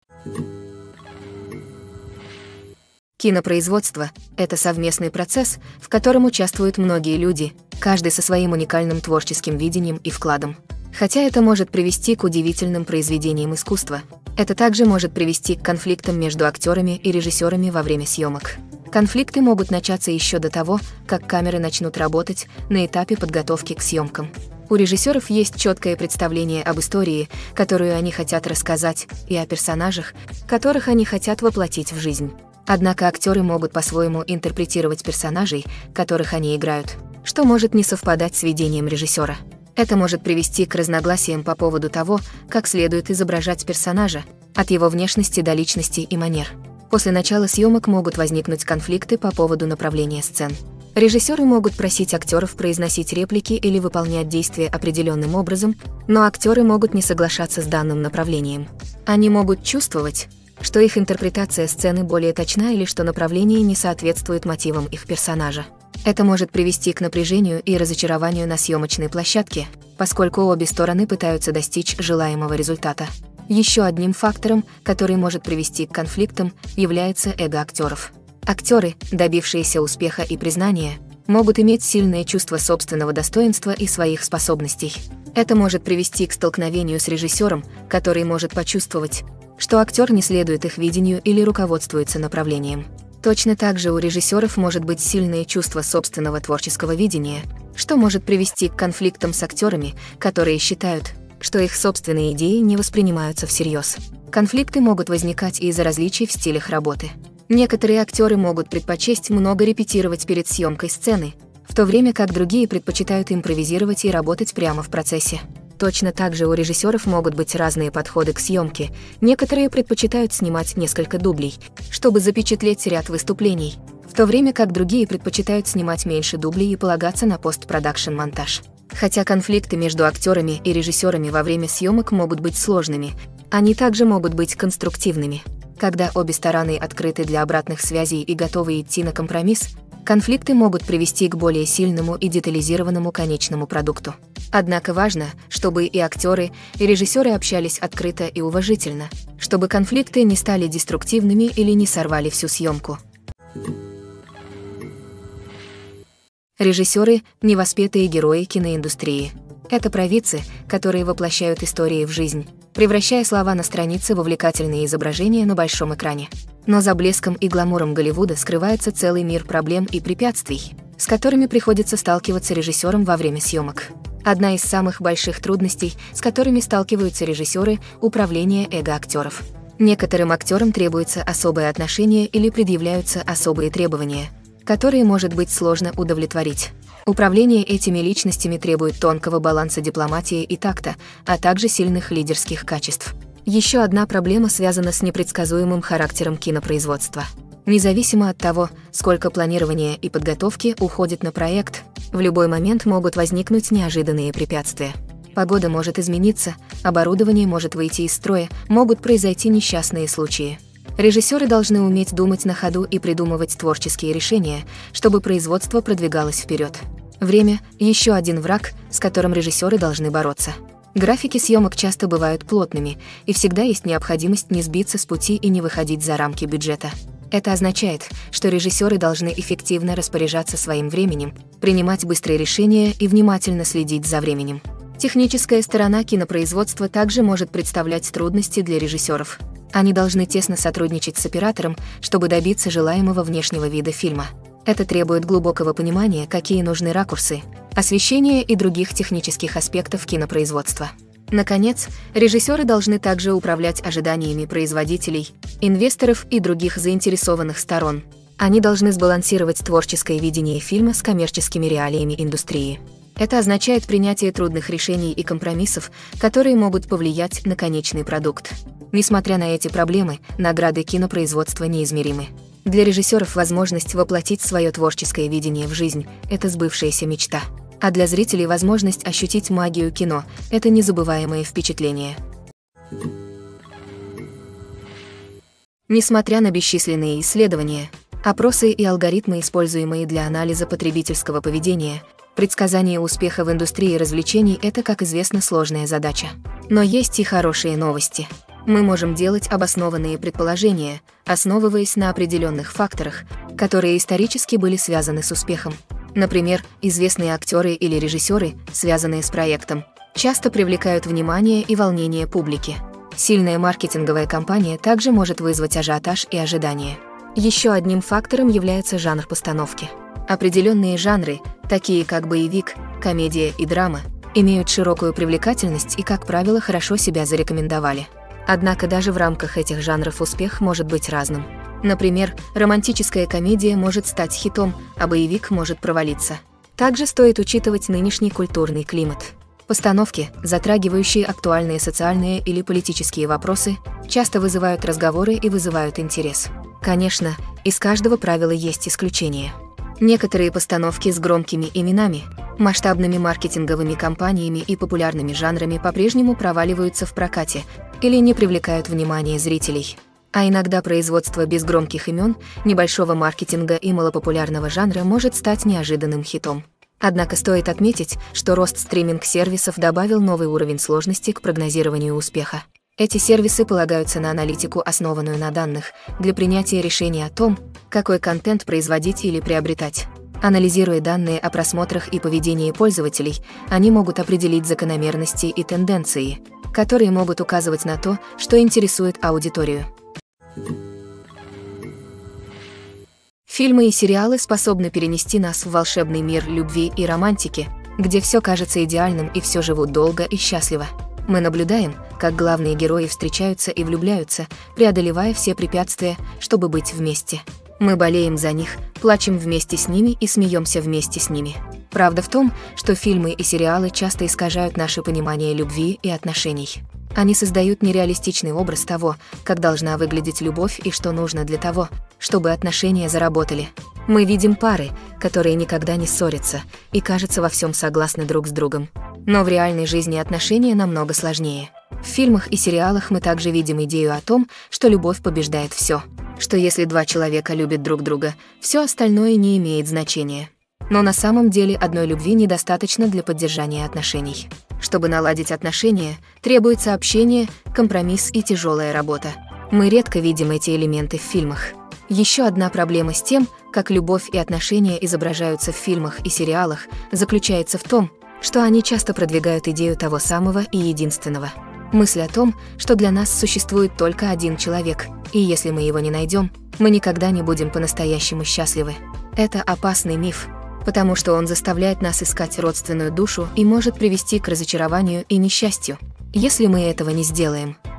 Кинопроизводство — это совместный процесс, в котором участвуют многие люди, каждый со своим уникальным творческим видением и вкладом. Хотя это может привести к удивительным произведениям искусства, это также может привести к конфликтам между актерами и режиссерами во время съемок. Конфликты могут начаться еще до того, как камеры начнут работать на этапе подготовки к съемкам. У режиссеров есть четкое представление об истории, которую они хотят рассказать, и о персонажах, которых они хотят воплотить в жизнь. Однако актеры могут по-своему интерпретировать персонажей, которых они играют, что может не совпадать с видением режиссера. Это может привести к разногласиям по поводу того, как следует изображать персонажа, от его внешности до личности и манер. После начала съемок могут возникнуть конфликты по поводу направления сцен. Режиссеры могут просить актеров произносить реплики или выполнять действия определенным образом, но актеры могут не соглашаться с данным направлением. Они могут чувствовать, что их интерпретация сцены более точна или что направление не соответствует мотивам их персонажа. Это может привести к напряжению и разочарованию на съемочной площадке, поскольку обе стороны пытаются достичь желаемого результата. Еще одним фактором, который может привести к конфликтам, является эго актеров. Актеры, добившиеся успеха и признания, могут иметь сильное чувство собственного достоинства и своих способностей. Это может привести к столкновению с режиссером, который может почувствовать, что актер не следует их видению или руководствуется направлением. Точно так же у режиссеров может быть сильное чувство собственного творческого видения, что может привести к конфликтам с актерами, которые считают, что их собственные идеи не воспринимаются всерьез. Конфликты могут возникать из-за различий в стилях работы. Некоторые актеры могут предпочесть много репетировать перед съемкой сцены, в то время как другие предпочитают импровизировать и работать прямо в процессе. Точно так же у режиссеров могут быть разные подходы к съемке. Некоторые предпочитают снимать несколько дублей, чтобы запечатлеть ряд выступлений, в то время как другие предпочитают снимать меньше дублей и полагаться на постпродакшн-монтаж. Хотя конфликты между актерами и режиссерами во время съемок могут быть сложными, они также могут быть конструктивными. Когда обе стороны открыты для обратных связей и готовы идти на компромисс, конфликты могут привести к более сильному и детализированному конечному продукту. Однако важно, чтобы и актеры, и режиссеры общались открыто и уважительно, чтобы конфликты не стали деструктивными или не сорвали всю съемку. Режиссеры – невоспетые герои киноиндустрии. Это провидцы, которые воплощают истории в жизнь, превращая слова на странице в увлекательные изображения на большом экране. Но за блеском и гламуром Голливуда скрывается целый мир проблем и препятствий, с которыми приходится сталкиваться режиссерам во время съемок. Одна из самых больших трудностей, с которыми сталкиваются режиссеры – управление эго актеров. Некоторым актерам требуется особое отношение или предъявляются особые требования. которые может быть сложно удовлетворить. Управление этими личностями требует тонкого баланса дипломатии и такта, а также сильных лидерских качеств. Еще одна проблема связана с непредсказуемым характером кинопроизводства. Независимо от того, сколько планирования и подготовки уходит на проект, в любой момент могут возникнуть неожиданные препятствия. Погода может измениться, оборудование может выйти из строя, могут произойти несчастные случаи. Режиссеры должны уметь думать на ходу и придумывать творческие решения, чтобы производство продвигалось вперед. Время – еще один враг, с которым режиссеры должны бороться. Графики съемок часто бывают плотными, и всегда есть необходимость не сбиться с пути и не выходить за рамки бюджета. Это означает, что режиссеры должны эффективно распоряжаться своим временем, принимать быстрые решения и внимательно следить за временем. Техническая сторона кинопроизводства также может представлять трудности для режиссеров. Они должны тесно сотрудничать с оператором, чтобы добиться желаемого внешнего вида фильма. Это требует глубокого понимания, какие нужны ракурсы, освещение и других технических аспектов кинопроизводства. Наконец, режиссеры должны также управлять ожиданиями производителей, инвесторов и других заинтересованных сторон. Они должны сбалансировать творческое видение фильма с коммерческими реалиями индустрии. Это означает принятие трудных решений и компромиссов, которые могут повлиять на конечный продукт. Несмотря на эти проблемы, награды кинопроизводства неизмеримы. Для режиссеров возможность воплотить свое творческое видение в жизнь – это сбывшаяся мечта. А для зрителей возможность ощутить магию кино – это незабываемое впечатление. Несмотря на бесчисленные исследования, опросы и алгоритмы, используемые для анализа потребительского поведения, предсказание успеха в индустрии развлечений – это, как известно, сложная задача. Но есть и хорошие новости. Мы можем делать обоснованные предположения, основываясь на определенных факторах, которые исторически были связаны с успехом. Например, известные актеры или режиссеры, связанные с проектом, часто привлекают внимание и волнение публики. Сильная маркетинговая кампания также может вызвать ажиотаж и ожидания. Еще одним фактором является жанр постановки. Определенные жанры, такие как боевик, комедия и драма, имеют широкую привлекательность и, как правило, хорошо себя зарекомендовали. Однако даже в рамках этих жанров успех может быть разным. Например, романтическая комедия может стать хитом, а боевик может провалиться. Также стоит учитывать нынешний культурный климат. Постановки, затрагивающие актуальные социальные или политические вопросы, часто вызывают разговоры и вызывают интерес. Конечно, из каждого правила есть исключения. Некоторые постановки с громкими именами, масштабными маркетинговыми кампаниями и популярными жанрами по-прежнему проваливаются в прокате или не привлекают внимания зрителей. А иногда производство без громких имен, небольшого маркетинга и малопопулярного жанра может стать неожиданным хитом. Однако стоит отметить, что рост стриминг-сервисов добавил новый уровень сложности к прогнозированию успеха. Эти сервисы полагаются на аналитику, основанную на данных, для принятия решения о том, какой контент производить или приобретать. Анализируя данные о просмотрах и поведении пользователей, они могут определить закономерности и тенденции, которые могут указывать на то, что интересует аудиторию. Фильмы и сериалы способны перенести нас в волшебный мир любви и романтики, где все кажется идеальным и все живут долго и счастливо. Мы наблюдаем, как главные герои встречаются и влюбляются, преодолевая все препятствия, чтобы быть вместе. Мы болеем за них, плачем вместе с ними и смеемся вместе с ними. Правда в том, что фильмы и сериалы часто искажают наше понимание любви и отношений. Они создают нереалистичный образ того, как должна выглядеть любовь и что нужно для того, чтобы отношения заработали. Мы видим пары, которые никогда не ссорятся и, кажется, во всем согласны друг с другом. Но в реальной жизни отношения намного сложнее. В фильмах и сериалах мы также видим идею о том, что любовь побеждает все. Что если два человека любят друг друга, все остальное не имеет значения. Но на самом деле одной любви недостаточно для поддержания отношений. Чтобы наладить отношения, требуется общение, компромисс и тяжелая работа. Мы редко видим эти элементы в фильмах. Еще одна проблема с тем, как любовь и отношения изображаются в фильмах и сериалах, заключается в том, что они часто продвигают идею того самого и единственного. Мысль о том, что для нас существует только один человек, и если мы его не найдем, мы никогда не будем по-настоящему счастливы. Это опасный миф, потому что он заставляет нас искать родственную душу и может привести к разочарованию и несчастью. Если мы этого не сделаем,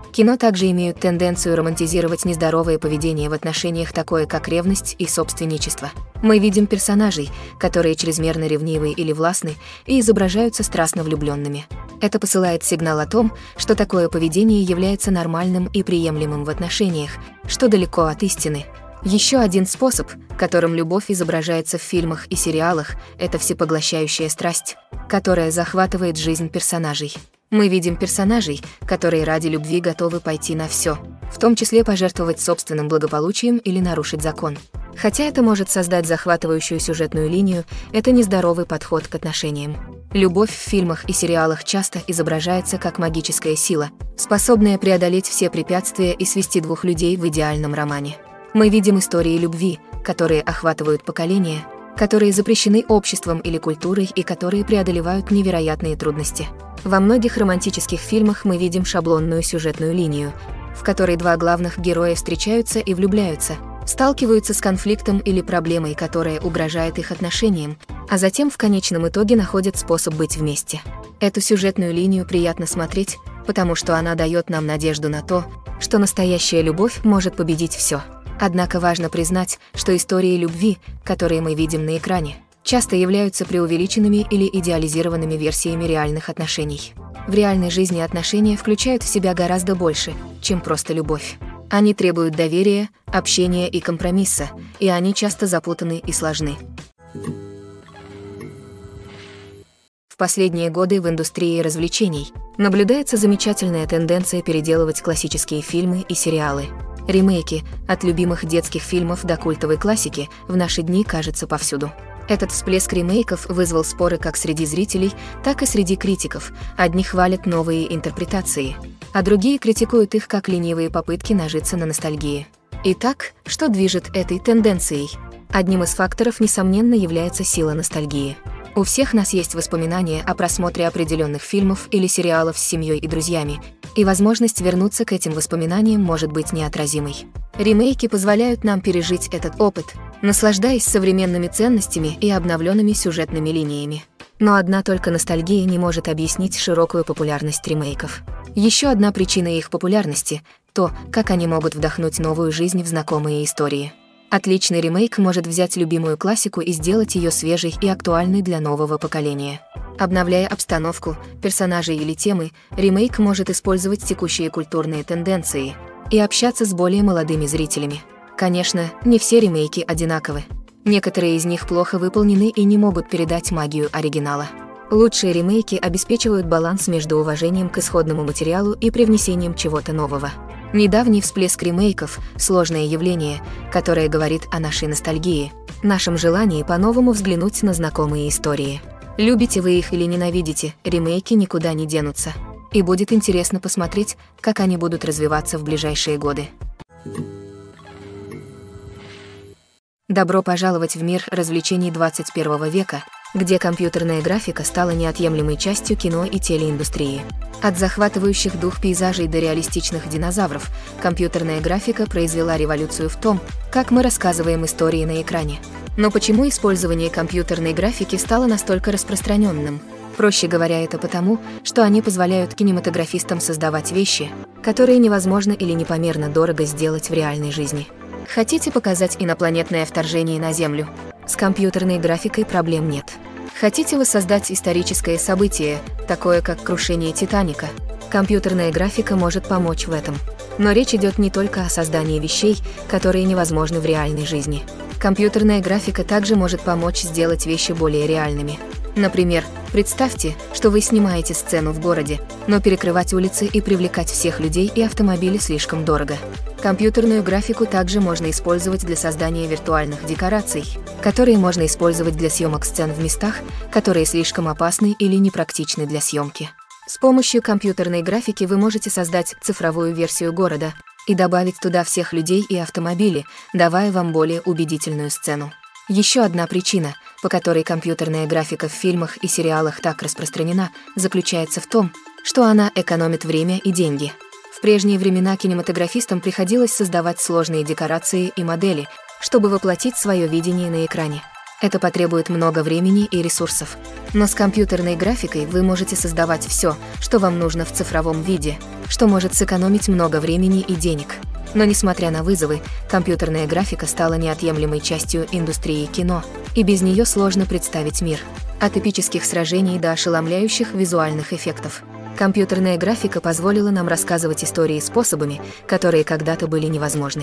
Кино также имеют тенденцию романтизировать нездоровое поведение в отношениях, такое как ревность и собственничество. Мы видим персонажей, которые чрезмерно ревнивы или властны и изображаются страстно влюбленными. Это посылает сигнал о том, что такое поведение является нормальным и приемлемым в отношениях, что далеко от истины. Еще один способ, которым любовь изображается в фильмах и сериалах, это всепоглощающая страсть, которая захватывает жизнь персонажей. Мы видим персонажей, которые ради любви готовы пойти на все, в том числе пожертвовать собственным благополучием или нарушить закон. Хотя это может создать захватывающую сюжетную линию, это нездоровый подход к отношениям. Любовь в фильмах и сериалах часто изображается как магическая сила, способная преодолеть все препятствия и свести двух людей в идеальном романе. Мы видим истории любви, которые охватывают поколения, которые запрещены обществом или культурой и которые преодолевают невероятные трудности. Во многих романтических фильмах мы видим шаблонную сюжетную линию, в которой два главных героя встречаются и влюбляются, сталкиваются с конфликтом или проблемой, которая угрожает их отношениям, а затем в конечном итоге находят способ быть вместе. Эту сюжетную линию приятно смотреть, потому что она дает нам надежду на то, что настоящая любовь может победить все. Однако важно признать, что истории любви, которые мы видим на экране, часто являются преувеличенными или идеализированными версиями реальных отношений. В реальной жизни отношения включают в себя гораздо больше, чем просто любовь. Они требуют доверия, общения и компромисса, и они часто запутаны и сложны. В последние годы в индустрии развлечений наблюдается замечательная тенденция переделывать классические фильмы и сериалы. Ремейки, от любимых детских фильмов до культовой классики, в наши дни кажется повсюду. Этот всплеск ремейков вызвал споры как среди зрителей, так и среди критиков. Одни хвалят новые интерпретации, а другие критикуют их как ленивые попытки нажиться на ностальгии. Итак, что движет этой тенденцией? Одним из факторов, несомненно, является сила ностальгии. У всех нас есть воспоминания о просмотре определенных фильмов или сериалов с семьей и друзьями, и возможность вернуться к этим воспоминаниям может быть неотразимой. Ремейки позволяют нам пережить этот опыт, наслаждаясь современными ценностями и обновленными сюжетными линиями. Но одна только ностальгия не может объяснить широкую популярность ремейков. Еще одна причина их популярности – то, как они могут вдохнуть новую жизнь в знакомые истории. Отличный ремейк может взять любимую классику и сделать ее свежей и актуальной для нового поколения. Обновляя обстановку, персонажей или темы, ремейк может использовать текущие культурные тенденции и общаться с более молодыми зрителями. Конечно, не все ремейки одинаковы. Некоторые из них плохо выполнены и не могут передать магию оригинала. Лучшие ремейки обеспечивают баланс между уважением к исходному материалу и привнесением чего-то нового. Недавний всплеск ремейков – сложное явление, которое говорит о нашей ностальгии, нашем желании по-новому взглянуть на знакомые истории. Любите вы их или ненавидите, ремейки никуда не денутся. И будет интересно посмотреть, как они будут развиваться в ближайшие годы. Добро пожаловать в мир развлечений двадцать первого века, где компьютерная графика стала неотъемлемой частью кино и телеиндустрии. От захватывающих дух пейзажей до реалистичных динозавров, компьютерная графика произвела революцию в том, как мы рассказываем истории на экране. Но почему использование компьютерной графики стало настолько распространенным? Проще говоря, это потому, что они позволяют кинематографистам создавать вещи, которые невозможно или непомерно дорого сделать в реальной жизни. Хотите показать инопланетное вторжение на Землю? С компьютерной графикой проблем нет. Хотите воссоздать историческое событие, такое как крушение Титаника? Компьютерная графика может помочь в этом. Но речь идет не только о создании вещей, которые невозможны в реальной жизни. Компьютерная графика также может помочь сделать вещи более реальными. Например, представьте, что вы снимаете сцену в городе, но перекрывать улицы и привлекать всех людей и автомобили слишком дорого. Компьютерную графику также можно использовать для создания виртуальных декораций, которые можно использовать для съемок сцен в местах, которые слишком опасны или непрактичны для съемки. С помощью компьютерной графики вы можете создать цифровую версию города и добавить туда всех людей и автомобили, давая вам более убедительную сцену. Еще одна причина, по которой компьютерная графика в фильмах и сериалах так распространена, заключается в том, что она экономит время и деньги. В прежние времена кинематографистам приходилось создавать сложные декорации и модели, чтобы воплотить свое видение на экране. Это потребует много времени и ресурсов. Но с компьютерной графикой вы можете создавать все, что вам нужно в цифровом виде, что может сэкономить много времени и денег. Но несмотря на вызовы, компьютерная графика стала неотъемлемой частью индустрии кино, и без нее сложно представить мир. От эпических сражений до ошеломляющих визуальных эффектов. Компьютерная графика позволила нам рассказывать истории способами, которые когда-то были невозможны.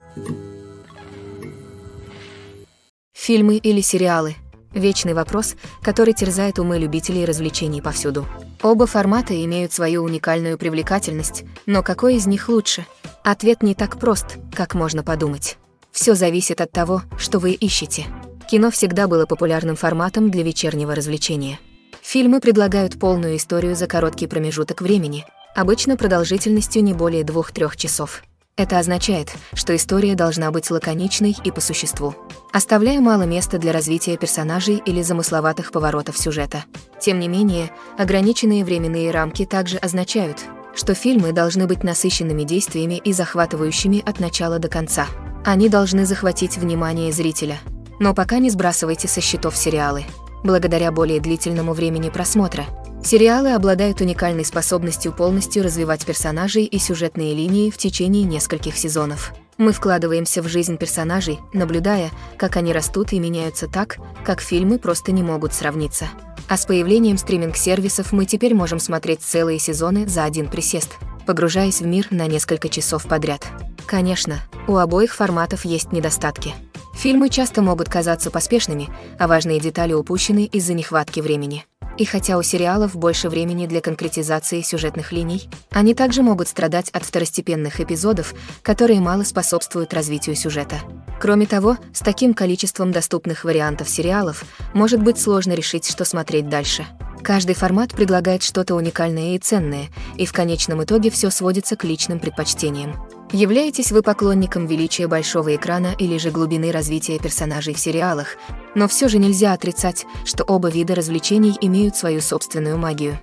Фильмы или сериалы – вечный вопрос, который терзает умы любителей развлечений повсюду. Оба формата имеют свою уникальную привлекательность, но какой из них лучше? Ответ не так прост, как можно подумать. Все зависит от того, что вы ищете. Кино всегда было популярным форматом для вечернего развлечения. Фильмы предлагают полную историю за короткий промежуток времени, обычно продолжительностью не более двух-трёх часов. Это означает, что история должна быть лаконичной и по существу, оставляя мало места для развития персонажей или замысловатых поворотов сюжета. Тем не менее, ограниченные временные рамки также означают, что фильмы должны быть насыщенными действиями и захватывающими от начала до конца. Они должны захватить внимание зрителя. Но пока не сбрасывайте со счетов сериалы. Благодаря более длительному времени просмотра, сериалы обладают уникальной способностью полностью развивать персонажей и сюжетные линии в течение нескольких сезонов. Мы вкладываемся в жизнь персонажей, наблюдая, как они растут и меняются так, как фильмы просто не могут сравниться. А с появлением стриминг-сервисов мы теперь можем смотреть целые сезоны за один присест, погружаясь в мир на несколько часов подряд. Конечно, у обоих форматов есть недостатки. Фильмы часто могут казаться поспешными, а важные детали упущены из-за нехватки времени. И хотя у сериалов больше времени для конкретизации сюжетных линий, они также могут страдать от второстепенных эпизодов, которые мало способствуют развитию сюжета. Кроме того, с таким количеством доступных вариантов сериалов может быть сложно решить, что смотреть дальше. Каждый формат предлагает что-то уникальное и ценное, и в конечном итоге все сводится к личным предпочтениям. Являетесь вы поклонником величия большого экрана или же глубины развития персонажей в сериалах, но все же нельзя отрицать, что оба вида развлечений имеют свою собственную магию.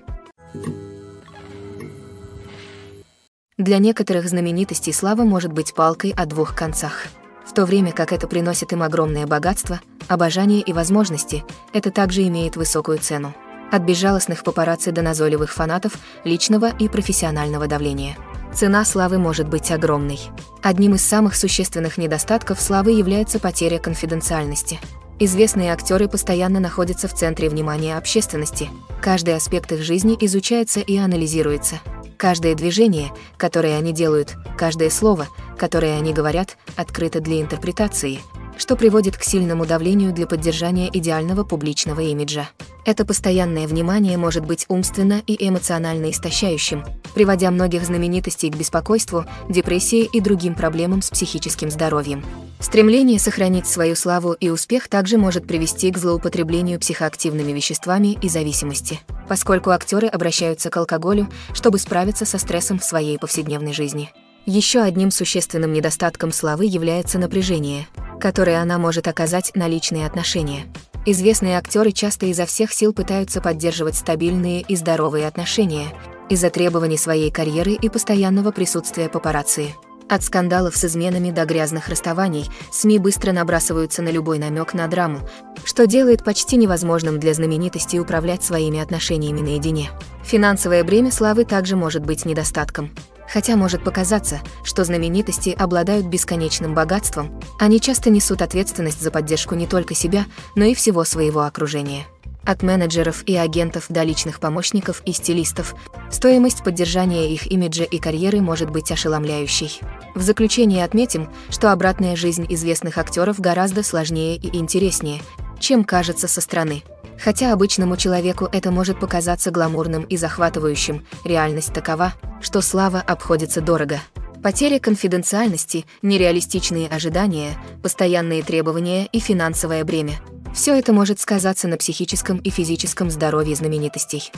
Для некоторых знаменитостей слава может быть палкой о двух концах. В то время как это приносит им огромное богатство, обожание и возможности, это также имеет высокую цену. От безжалостных папарацци до назойливых фанатов, личного и профессионального давления. Цена славы может быть огромной. Одним из самых существенных недостатков славы является потеря конфиденциальности. Известные актеры постоянно находятся в центре внимания общественности. Каждый аспект их жизни изучается и анализируется. Каждое движение, которое они делают, каждое слово, которое они говорят, открыто для интерпретации, что приводит к сильному давлению для поддержания идеального публичного имиджа. Это постоянное внимание может быть умственно и эмоционально истощающим, приводя многих знаменитостей к беспокойству, депрессии и другим проблемам с психическим здоровьем. Стремление сохранить свою славу и успех также может привести к злоупотреблению психоактивными веществами и зависимости, поскольку актеры обращаются к алкоголю, чтобы справиться со стрессом в своей повседневной жизни. Еще одним существенным недостатком славы является напряжение, которое она может оказать на личные отношения. Известные актеры часто изо всех сил пытаются поддерживать стабильные и здоровые отношения из-за требований своей карьеры и постоянного присутствия папарацци. От скандалов с изменами до грязных расставаний СМИ быстро набрасываются на любой намек на драму, что делает почти невозможным для знаменитостей управлять своими отношениями наедине. Финансовое бремя славы также может быть недостатком. Хотя может показаться, что знаменитости обладают бесконечным богатством, они часто несут ответственность за поддержку не только себя, но и всего своего окружения. От менеджеров и агентов до личных помощников и стилистов, стоимость поддержания их имиджа и карьеры может быть ошеломляющей. В заключение отметим, что обратная жизнь известных актеров гораздо сложнее и интереснее, чем кажется со стороны. Хотя обычному человеку это может показаться гламурным и захватывающим, реальность такова, что слава обходится дорого. Потеря конфиденциальности, нереалистичные ожидания, постоянные требования и финансовое бремя – все это может сказаться на психическом и физическом здоровье знаменитостей.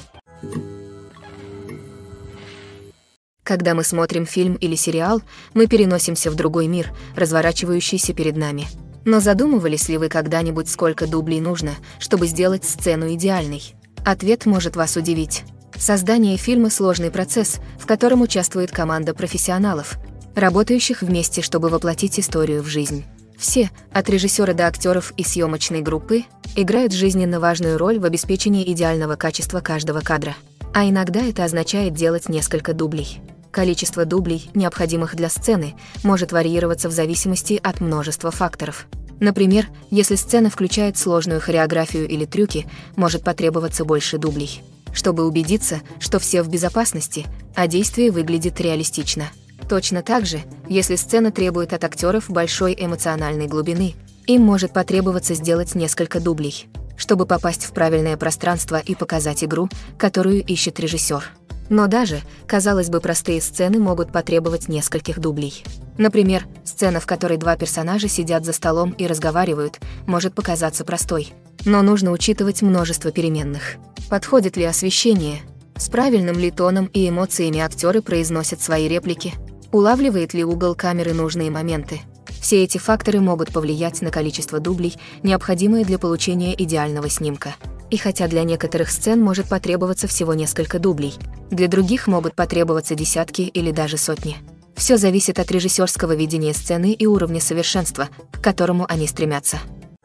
Когда мы смотрим фильм или сериал, мы переносимся в другой мир, разворачивающийся перед нами. Но задумывались ли вы когда-нибудь, сколько дублей нужно, чтобы сделать сцену идеальной? Ответ может вас удивить. Создание фильма – сложный процесс, в котором участвует команда профессионалов, работающих вместе, чтобы воплотить историю в жизнь. Все, от режиссера до актеров и съемочной группы, играют жизненно важную роль в обеспечении идеального качества каждого кадра. А иногда это означает делать несколько дублей. Количество дублей, необходимых для сцены, может варьироваться в зависимости от множества факторов. Например, если сцена включает сложную хореографию или трюки, может потребоваться больше дублей, чтобы убедиться, что все в безопасности, а действие выглядит реалистично. Точно так же, если сцена требует от актеров большой эмоциональной глубины, им может потребоваться сделать несколько дублей, чтобы попасть в правильное пространство и показать игру, которую ищет режиссер. Но даже, казалось бы, простые сцены могут потребовать нескольких дублей. Например, сцена, в которой два персонажа сидят за столом и разговаривают, может показаться простой, но нужно учитывать множество переменных. Подходит ли освещение? С правильным ли тоном и эмоциями актеры произносят свои реплики? Улавливает ли угол камеры нужные моменты? Все эти факторы могут повлиять на количество дублей, необходимое для получения идеального снимка. И хотя для некоторых сцен может потребоваться всего несколько дублей, для других могут потребоваться десятки или даже сотни. Все зависит от режиссерского видения сцены и уровня совершенства, к которому они стремятся.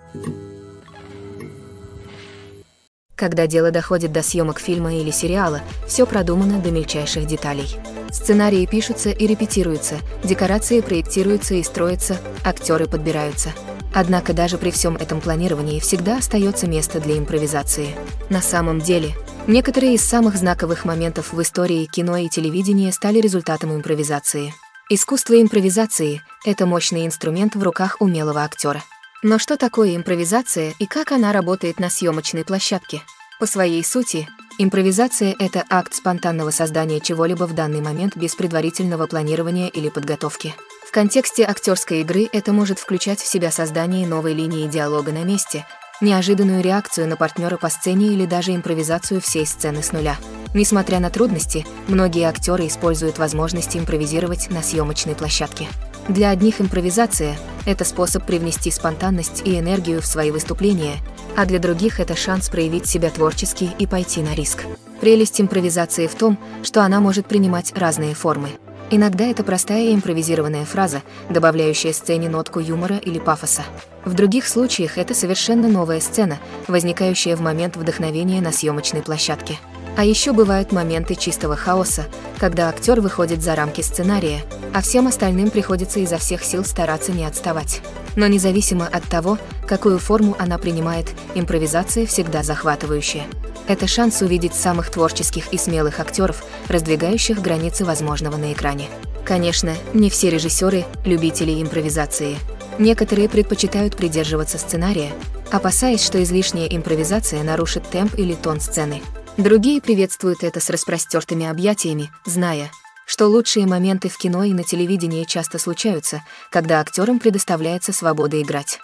Когда дело доходит до съемок фильма или сериала, все продумано до мельчайших деталей. Сценарии пишутся и репетируются, декорации проектируются и строятся, актеры подбираются. Однако даже при всем этом планировании всегда остается место для импровизации. На самом деле, некоторые из самых знаковых моментов в истории кино и телевидения стали результатом импровизации. Искусство импровизации – это мощный инструмент в руках умелого актера. Но что такое импровизация и как она работает на съемочной площадке? По своей сути, импровизация – это акт спонтанного создания чего-либо в данный момент без предварительного планирования или подготовки. В контексте актерской игры это может включать в себя создание новой линии диалога на месте, неожиданную реакцию на партнера по сцене или даже импровизацию всей сцены с нуля. Несмотря на трудности, многие актеры используют возможность импровизировать на съемочной площадке. Для одних импровизация – это способ привнести спонтанность и энергию в свои выступления, а для других это шанс проявить себя творчески и пойти на риск. Прелесть импровизации в том, что она может принимать разные формы. Иногда это простая импровизированная фраза, добавляющая сцене нотку юмора или пафоса. В других случаях это совершенно новая сцена, возникающая в момент вдохновения на съемочной площадке. А еще бывают моменты чистого хаоса, когда актер выходит за рамки сценария, а всем остальным приходится изо всех сил стараться не отставать. Но независимо от того, какую форму она принимает, импровизация всегда захватывающая. Это шанс увидеть самых творческих и смелых актеров, раздвигающих границы возможного на экране. Конечно, не все режиссеры – любители импровизации. Некоторые предпочитают придерживаться сценария, опасаясь, что излишняя импровизация нарушит темп или тон сцены. Другие приветствуют это с распростертыми объятиями, зная, что лучшие моменты в кино и на телевидении часто случаются, когда актерам предоставляется свобода играть.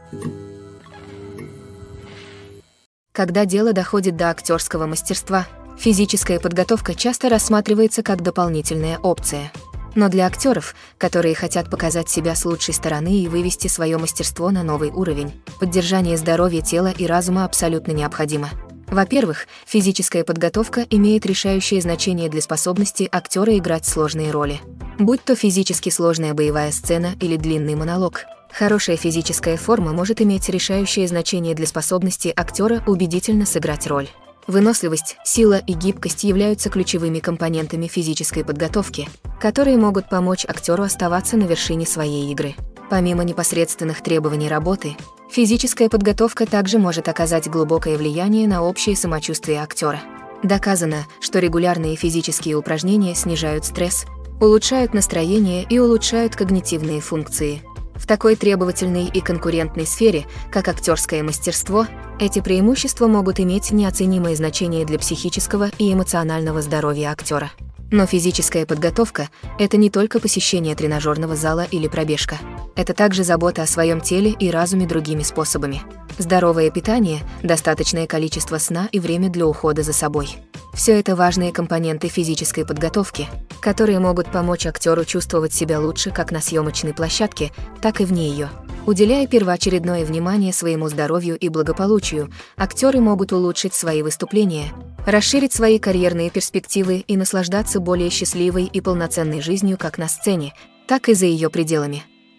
Когда дело доходит до актерского мастерства, физическая подготовка часто рассматривается как дополнительная опция. Но для актеров, которые хотят показать себя с лучшей стороны и вывести свое мастерство на новый уровень, поддержание здоровья тела и разума абсолютно необходимо. Во-первых, физическая подготовка имеет решающее значение для способности актера играть сложные роли. Будь то физически сложная боевая сцена или длинный монолог, хорошая физическая форма может иметь решающее значение для способности актера убедительно сыграть роль. Выносливость, сила и гибкость являются ключевыми компонентами физической подготовки, которые могут помочь актеру оставаться на вершине своей игры. Помимо непосредственных требований работы, физическая подготовка также может оказать глубокое влияние на общее самочувствие актера. Доказано, что регулярные физические упражнения снижают стресс, улучшают настроение и улучшают когнитивные функции. В такой требовательной и конкурентной сфере, как актерское мастерство, эти преимущества могут иметь неоценимое значение для психического и эмоционального здоровья актера. Но физическая подготовка – это не только посещение тренажерного зала или пробежка. Это также забота о своем теле и разуме другими способами. Здоровое питание, достаточное количество сна и время для ухода за собой. Все это важные компоненты физической подготовки, которые могут помочь актеру чувствовать себя лучше как на съемочной площадке, так и вне ее. Уделяя первоочередное внимание своему здоровью и благополучию, актеры могут улучшить свои выступления, расширить свои карьерные перспективы и наслаждаться более счастливой и полноценной жизнью как на сцене, так и за ее пределами.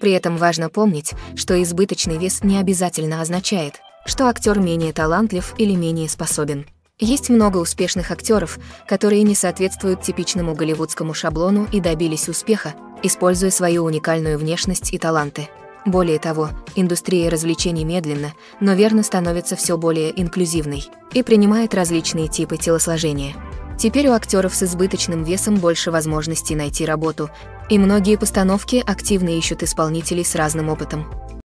При этом важно помнить, что избыточный вес не обязательно означает, что актер менее талантлив или менее способен. Есть много успешных актеров, которые не соответствуют типичному голливудскому шаблону и добились успеха, используя свою уникальную внешность и таланты. Более того, индустрия развлечений медленно, но верно становится все более инклюзивной и принимает различные типы телосложения. Теперь у актеров с избыточным весом больше возможностей найти работу, и многие постановки активно ищут исполнителей с разным опытом.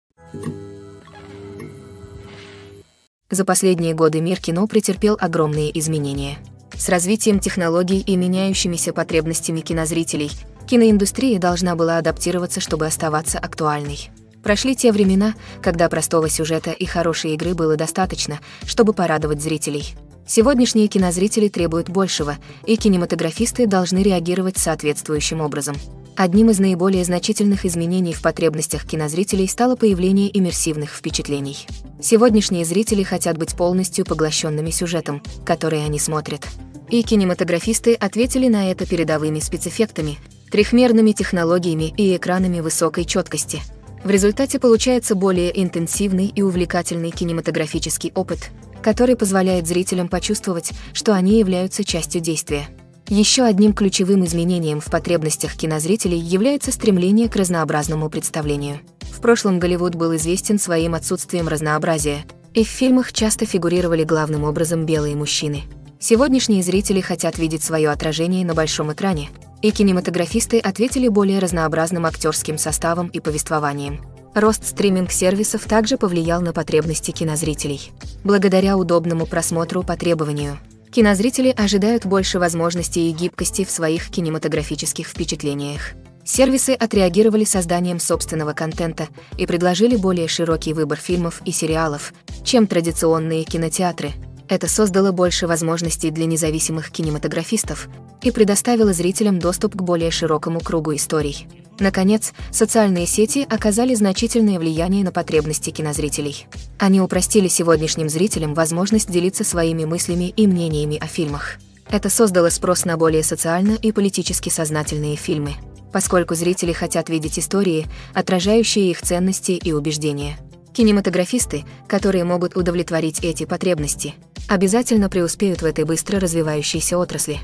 За последние годы мир кино претерпел огромные изменения. С развитием технологий и меняющимися потребностями кинозрителей, киноиндустрия должна была адаптироваться, чтобы оставаться актуальной. Прошли те времена, когда простого сюжета и хорошей игры было достаточно, чтобы порадовать зрителей. Сегодняшние кинозрители требуют большего, и кинематографисты должны реагировать соответствующим образом. Одним из наиболее значительных изменений в потребностях кинозрителей стало появление иммерсивных впечатлений. Сегодняшние зрители хотят быть полностью поглощенными сюжетом, который они смотрят. И кинематографисты ответили на это передовыми спецэффектами, трехмерными технологиями и экранами высокой четкости. В результате получается более интенсивный и увлекательный кинематографический опыт, который позволяет зрителям почувствовать, что они являются частью действия. Еще одним ключевым изменением в потребностях кинозрителей является стремление к разнообразному представлению. В прошлом Голливуд был известен своим отсутствием разнообразия, и в фильмах часто фигурировали главным образом белые мужчины. Сегодняшние зрители хотят видеть свое отражение на большом экране, и кинематографисты ответили более разнообразным актерским составом и повествованием. Рост стриминг-сервисов также повлиял на потребности кинозрителей. Благодаря удобному просмотру по требованию, кинозрители ожидают больше возможностей и гибкости в своих кинематографических впечатлениях. Сервисы отреагировали созданием собственного контента и предложили более широкий выбор фильмов и сериалов, чем традиционные кинотеатры. Это создало больше возможностей для независимых кинематографистов и предоставило зрителям доступ к более широкому кругу историй. Наконец, социальные сети оказали значительное влияние на потребности кинозрителей. Они упростили сегодняшним зрителям возможность делиться своими мыслями и мнениями о фильмах. Это создало спрос на более социально и политически сознательные фильмы, поскольку зрители хотят видеть истории, отражающие их ценности и убеждения. Кинематографисты, которые могут удовлетворить эти потребности, обязательно преуспеют в этой быстро развивающейся отрасли.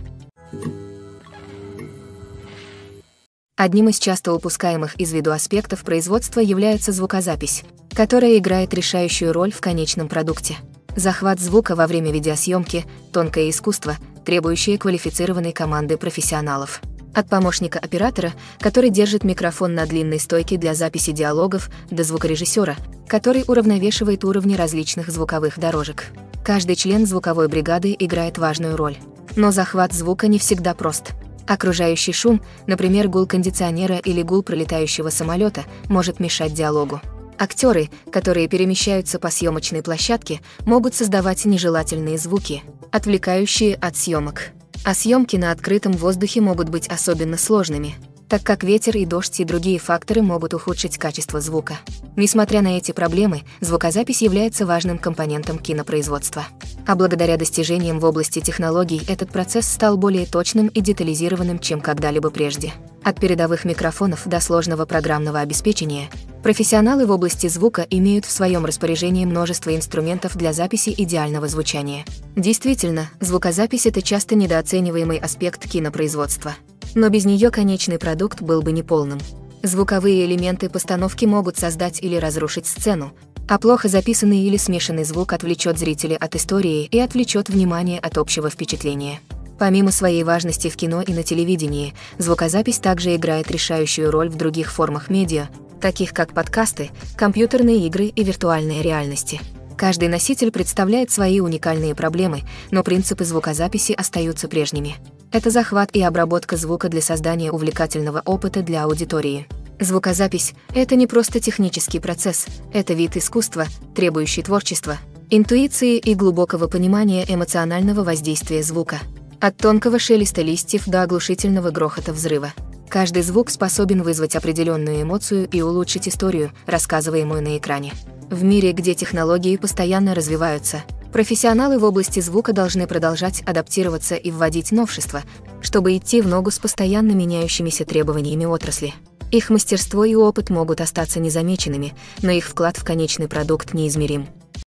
Одним из часто упускаемых из виду аспектов производства является звукозапись, которая играет решающую роль в конечном продукте. Захват звука во время видеосъемки – тонкое искусство, требующее квалифицированной команды профессионалов. От помощника оператора, который держит микрофон на длинной стойке для записи диалогов, до звукорежиссера, который уравновешивает уровни различных звуковых дорожек. Каждый член звуковой бригады играет важную роль. Но захват звука не всегда прост. Окружающий шум, например, гул кондиционера или гул пролетающего самолета, может мешать диалогу. Актеры, которые перемещаются по съемочной площадке, могут создавать нежелательные звуки, отвлекающие от съемок. А съемки на открытом воздухе могут быть особенно сложными, так как ветер и дождь и другие факторы могут ухудшить качество звука. Несмотря на эти проблемы, звукозапись является важным компонентом кинопроизводства. А благодаря достижениям в области технологий этот процесс стал более точным и детализированным, чем когда-либо прежде. От передовых микрофонов до сложного программного обеспечения, профессионалы в области звука имеют в своем распоряжении множество инструментов для записи идеального звучания. Действительно, звукозапись – это часто недооцениваемый аспект кинопроизводства. Но без нее конечный продукт был бы неполным. Звуковые элементы постановки могут создать или разрушить сцену, а плохо записанный или смешанный звук отвлечет зрителя от истории и отвлечет внимание от общего впечатления. Помимо своей важности в кино и на телевидении, звукозапись также играет решающую роль в других формах медиа, таких как подкасты, компьютерные игры и виртуальные реальности. Каждый носитель представляет свои уникальные проблемы, но принципы звукозаписи остаются прежними. Это захват и обработка звука для создания увлекательного опыта для аудитории. Звукозапись – это не просто технический процесс, это вид искусства, требующий творчества, интуиции и глубокого понимания эмоционального воздействия звука. От тонкого шелеста листьев до оглушительного грохота взрыва. Каждый звук способен вызвать определенную эмоцию и улучшить историю, рассказываемую на экране. В мире, где технологии постоянно развиваются, профессионалы в области звука должны продолжать адаптироваться и вводить новшества, чтобы идти в ногу с постоянно меняющимися требованиями отрасли. Их мастерство и опыт могут остаться незамеченными, но их вклад в конечный продукт неизмерим.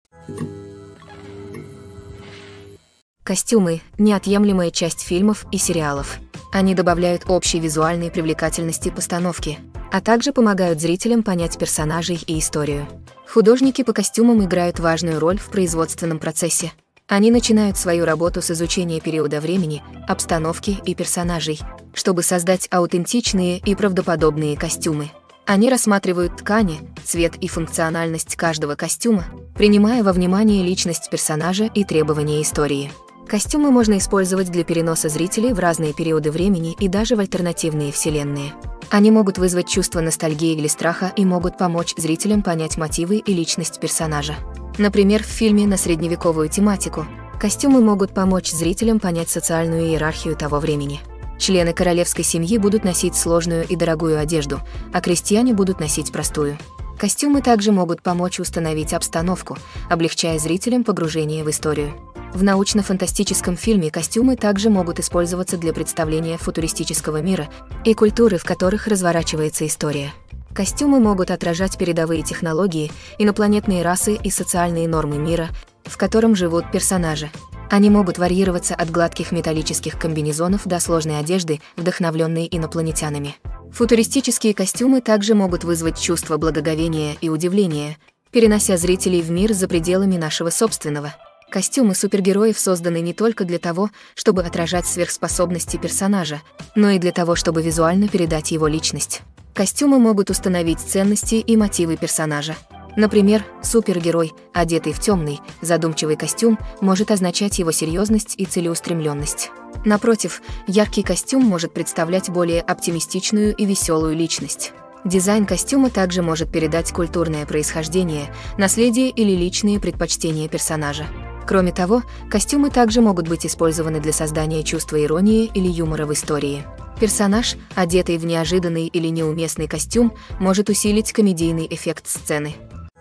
Костюмы – неотъемлемая часть фильмов и сериалов. Они добавляют общей визуальной привлекательности постановки, а также помогают зрителям понять персонажей и историю. Художники по костюмам играют важную роль в производственном процессе. Они начинают свою работу с изучения периода времени, обстановки и персонажей, чтобы создать аутентичные и правдоподобные костюмы. Они рассматривают ткани, цвет и функциональность каждого костюма, принимая во внимание личность персонажа и требования истории. Костюмы можно использовать для переноса зрителей в разные периоды времени и даже в альтернативные вселенные. Они могут вызвать чувство ностальгии или страха и могут помочь зрителям понять мотивы и личность персонажа. Например, в фильме на средневековую тематику костюмы могут помочь зрителям понять социальную иерархию того времени. Члены королевской семьи будут носить сложную и дорогую одежду, а крестьяне будут носить простую. Костюмы также могут помочь установить обстановку, облегчая зрителям погружение в историю. В научно-фантастическом фильме костюмы также могут использоваться для представления футуристического мира и культуры, в которых разворачивается история. Костюмы могут отражать передовые технологии, инопланетные расы и социальные нормы мира, в котором живут персонажи. Они могут варьироваться от гладких металлических комбинезонов до сложной одежды, вдохновленной инопланетянами. Футуристические костюмы также могут вызвать чувство благоговения и удивления, перенося зрителей в мир за пределами нашего собственного. Костюмы супергероев созданы не только для того, чтобы отражать сверхспособности персонажа, но и для того, чтобы визуально передать его личность. Костюмы могут установить ценности и мотивы персонажа. Например, супергерой, одетый в темный, задумчивый костюм, может означать его серьезность и целеустремленность. Напротив, яркий костюм может представлять более оптимистичную и веселую личность. Дизайн костюма также может передать культурное происхождение, наследие или личные предпочтения персонажа. Кроме того, костюмы также могут быть использованы для создания чувства иронии или юмора в истории. Персонаж, одетый в неожиданный или неуместный костюм, может усилить комедийный эффект сцены.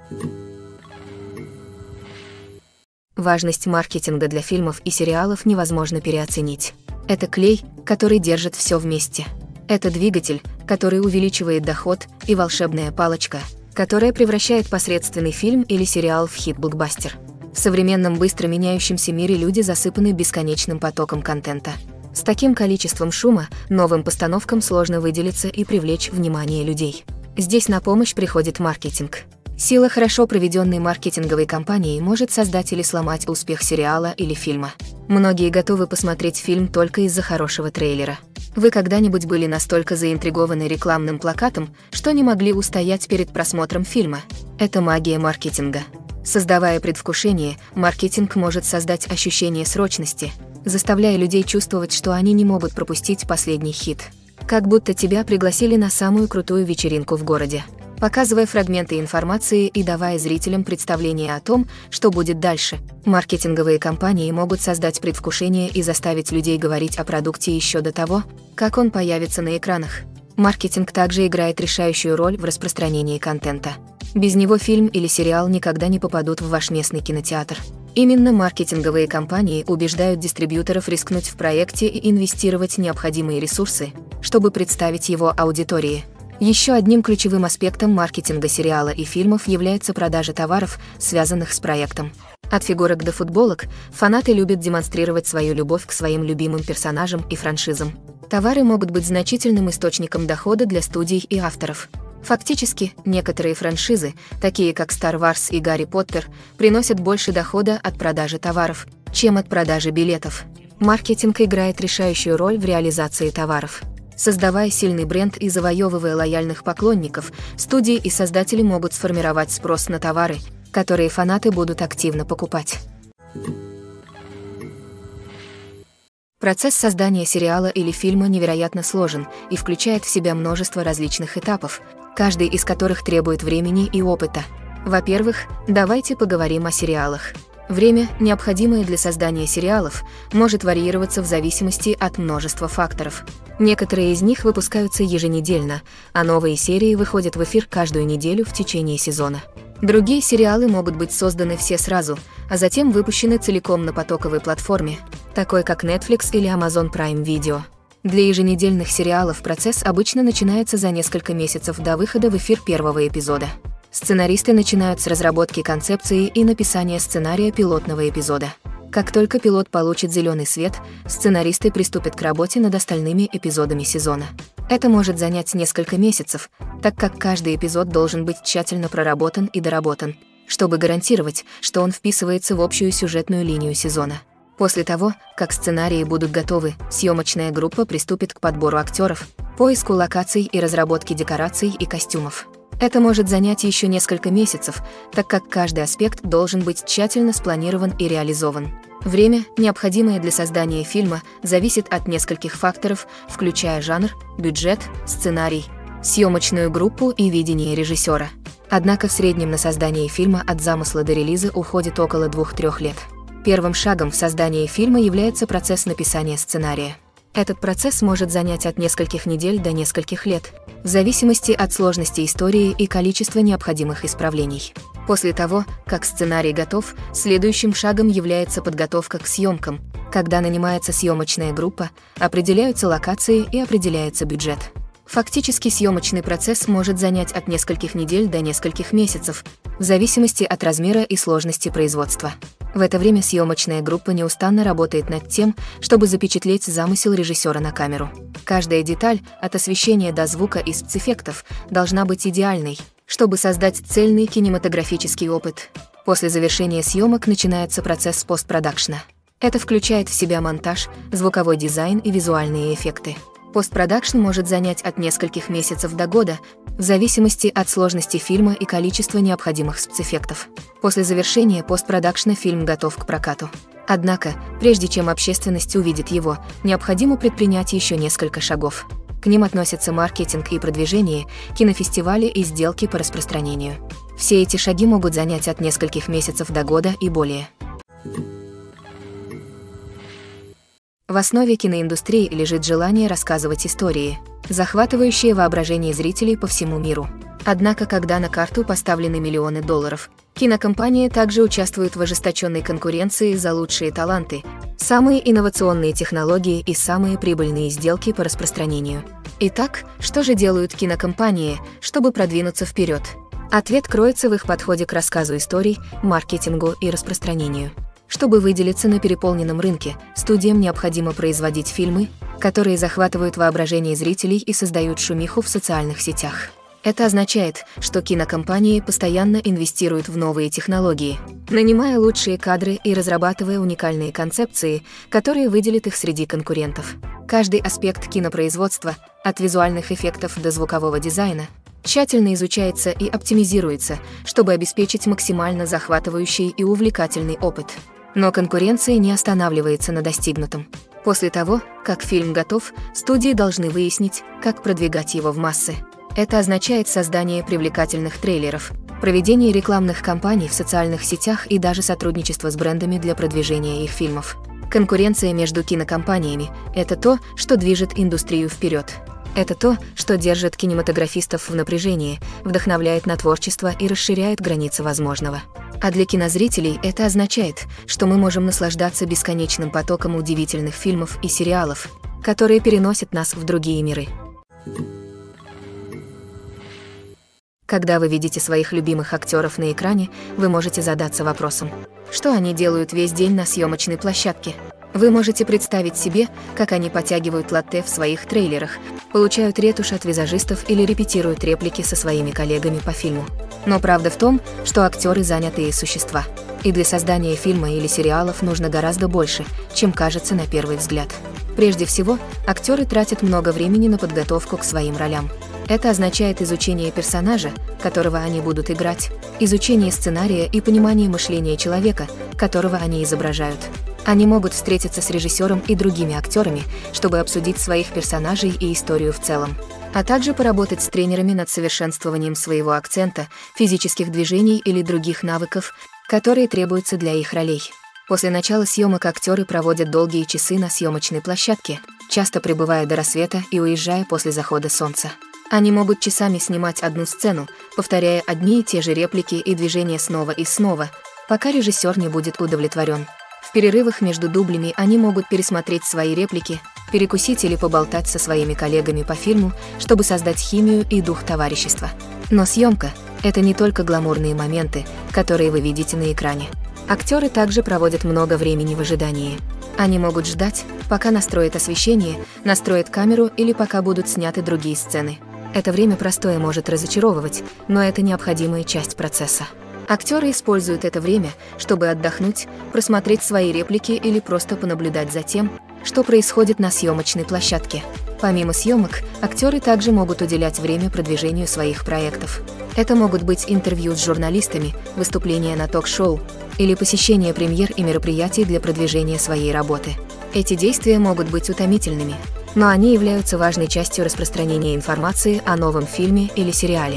Важность маркетинга для фильмов и сериалов невозможно переоценить. Это клей, который держит все вместе. Это двигатель, который увеличивает доход, и волшебная палочка, которая превращает посредственный фильм или сериал в хит-блокбастер. В современном быстро меняющемся мире люди засыпаны бесконечным потоком контента. С таким количеством шума новым постановкам сложно выделиться и привлечь внимание людей. Здесь на помощь приходит маркетинг. Сила хорошо проведенной маркетинговой кампании может создать или сломать успех сериала или фильма. Многие готовы посмотреть фильм только из-за хорошего трейлера. Вы когда-нибудь были настолько заинтригованы рекламным плакатом, что не могли устоять перед просмотром фильма? Это магия маркетинга. Создавая предвкушение, маркетинг может создать ощущение срочности, заставляя людей чувствовать, что они не могут пропустить последний хит. Как будто тебя пригласили на самую крутую вечеринку в городе. Показывая фрагменты информации и давая зрителям представление о том, что будет дальше, маркетинговые компании могут создать предвкушение и заставить людей говорить о продукте еще до того, как он появится на экранах. Маркетинг также играет решающую роль в распространении контента. Без него фильм или сериал никогда не попадут в ваш местный кинотеатр. Именно маркетинговые компании убеждают дистрибьюторов рискнуть в проекте и инвестировать необходимые ресурсы, чтобы представить его аудитории. Еще одним ключевым аспектом маркетинга сериала и фильмов является продажа товаров, связанных с проектом. От фигурок до футболок, фанаты любят демонстрировать свою любовь к своим любимым персонажам и франшизам. Товары могут быть значительным источником дохода для студий и авторов. Фактически, некоторые франшизы, такие как Star Wars и Гарри Поттер, приносят больше дохода от продажи товаров, чем от продажи билетов. Маркетинг играет решающую роль в реализации товаров. Создавая сильный бренд и завоевывая лояльных поклонников, студии и создатели могут сформировать спрос на товары, которые фанаты будут активно покупать. Процесс создания сериала или фильма невероятно сложен и включает в себя множество различных этапов, каждый из которых требует времени и опыта. Во-первых, давайте поговорим о сериалах. Время, необходимое для создания сериалов, может варьироваться в зависимости от множества факторов. Некоторые из них выпускаются еженедельно, а новые серии выходят в эфир каждую неделю в течение сезона. Другие сериалы могут быть созданы все сразу, а затем выпущены целиком на потоковой платформе, такой как Netflix или Amazon Prime Video. Для еженедельных сериалов процесс обычно начинается за несколько месяцев до выхода в эфир первого эпизода. Сценаристы начинают с разработки концепции и написания сценария пилотного эпизода. Как только пилот получит зеленый свет, сценаристы приступят к работе над остальными эпизодами сезона. Это может занять несколько месяцев, так как каждый эпизод должен быть тщательно проработан и доработан, чтобы гарантировать, что он вписывается в общую сюжетную линию сезона. После того, как сценарии будут готовы, съемочная группа приступит к подбору актеров, поиску локаций и разработке декораций и костюмов. Это может занять еще несколько месяцев, так как каждый аспект должен быть тщательно спланирован и реализован. Время, необходимое для создания фильма, зависит от нескольких факторов, включая жанр, бюджет, сценарий, съемочную группу и видение режиссера. Однако в среднем на создание фильма от замысла до релиза уходит около двух-трёх лет. Первым шагом в создании фильма является процесс написания сценария. Этот процесс может занять от нескольких недель до нескольких лет, в зависимости от сложности истории и количества необходимых исправлений. После того, как сценарий готов, следующим шагом является подготовка к съемкам, когда нанимается съемочная группа, определяются локации и определяется бюджет. Фактически съемочный процесс может занять от нескольких недель до нескольких месяцев, в зависимости от размера и сложности производства. В это время съемочная группа неустанно работает над тем, чтобы запечатлеть замысел режиссера на камеру. Каждая деталь, от освещения до звука и спецэффектов, должна быть идеальной, чтобы создать цельный кинематографический опыт. После завершения съемок начинается процесс постпродакшна. Это включает в себя монтаж, звуковой дизайн и визуальные эффекты. Постпродакшн может занять от нескольких месяцев до года, в зависимости от сложности фильма и количества необходимых спецэффектов. После завершения постпродакшна фильм готов к прокату. Однако, прежде чем общественность увидит его, необходимо предпринять еще несколько шагов. К ним относятся маркетинг и продвижение, кинофестивали и сделки по распространению. Все эти шаги могут занять от нескольких месяцев до года и более. В основе киноиндустрии лежит желание рассказывать истории, захватывающие воображение зрителей по всему миру. Однако, когда на карту поставлены миллионы долларов, кинокомпании также участвуют в ожесточенной конкуренции за лучшие таланты, самые инновационные технологии и самые прибыльные сделки по распространению. Итак, что же делают кинокомпании, чтобы продвинуться вперед? Ответ кроется в их подходе к рассказу историй, маркетингу и распространению. Чтобы выделиться на переполненном рынке, студиям необходимо производить фильмы, которые захватывают воображение зрителей и создают шумиху в социальных сетях. Это означает, что кинокомпании постоянно инвестируют в новые технологии, нанимая лучшие кадры и разрабатывая уникальные концепции, которые выделят их среди конкурентов. Каждый аспект кинопроизводства, от визуальных эффектов до звукового дизайна, тщательно изучается и оптимизируется, чтобы обеспечить максимально захватывающий и увлекательный опыт. Но конкуренция не останавливается на достигнутом. После того, как фильм готов, студии должны выяснить, как продвигать его в массы. Это означает создание привлекательных трейлеров, проведение рекламных кампаний в социальных сетях и даже сотрудничество с брендами для продвижения их фильмов. Конкуренция между кинокомпаниями – это то, что движет индустрию вперед. Это то, что держит кинематографистов в напряжении, вдохновляет на творчество и расширяет границы возможного. А для кинозрителей это означает, что мы можем наслаждаться бесконечным потоком удивительных фильмов и сериалов, которые переносят нас в другие миры. Когда вы видите своих любимых актеров на экране, вы можете задаться вопросом, что они делают весь день на съемочной площадке. Вы можете представить себе, как они потягивают латте в своих трейлерах, получают ретушь от визажистов или репетируют реплики со своими коллегами по фильму. Но правда в том, что актеры занятые существа. И для создания фильма или сериалов нужно гораздо больше, чем кажется на первый взгляд. Прежде всего, актеры тратят много времени на подготовку к своим ролям. Это означает изучение персонажа, которого они будут играть, изучение сценария и понимание мышления человека, которого они изображают. Они могут встретиться с режиссером и другими актерами, чтобы обсудить своих персонажей и историю в целом, а также поработать с тренерами над совершенствованием своего акцента, физических движений или других навыков, которые требуются для их ролей. После начала съемок актеры проводят долгие часы на съемочной площадке, часто пребывая до рассвета и уезжая после захода солнца. Они могут часами снимать одну сцену, повторяя одни и те же реплики и движения снова и снова, пока режиссер не будет удовлетворен. В перерывах между дублями они могут пересмотреть свои реплики, перекусить или поболтать со своими коллегами по фильму, чтобы создать химию и дух товарищества. Но съемка – это не только гламурные моменты, которые вы видите на экране. Актеры также проводят много времени в ожидании. Они могут ждать, пока настроят освещение, настроят камеру или пока будут сняты другие сцены. Это время простое может разочаровывать, но это необходимая часть процесса. Актеры используют это время, чтобы отдохнуть, просмотреть свои реплики или просто понаблюдать за тем, что происходит на съемочной площадке. Помимо съемок, актеры также могут уделять время продвижению своих проектов. Это могут быть интервью с журналистами, выступления на ток-шоу или посещение премьер и мероприятий для продвижения своей работы. Эти действия могут быть утомительными, но они являются важной частью распространения информации о новом фильме или сериале.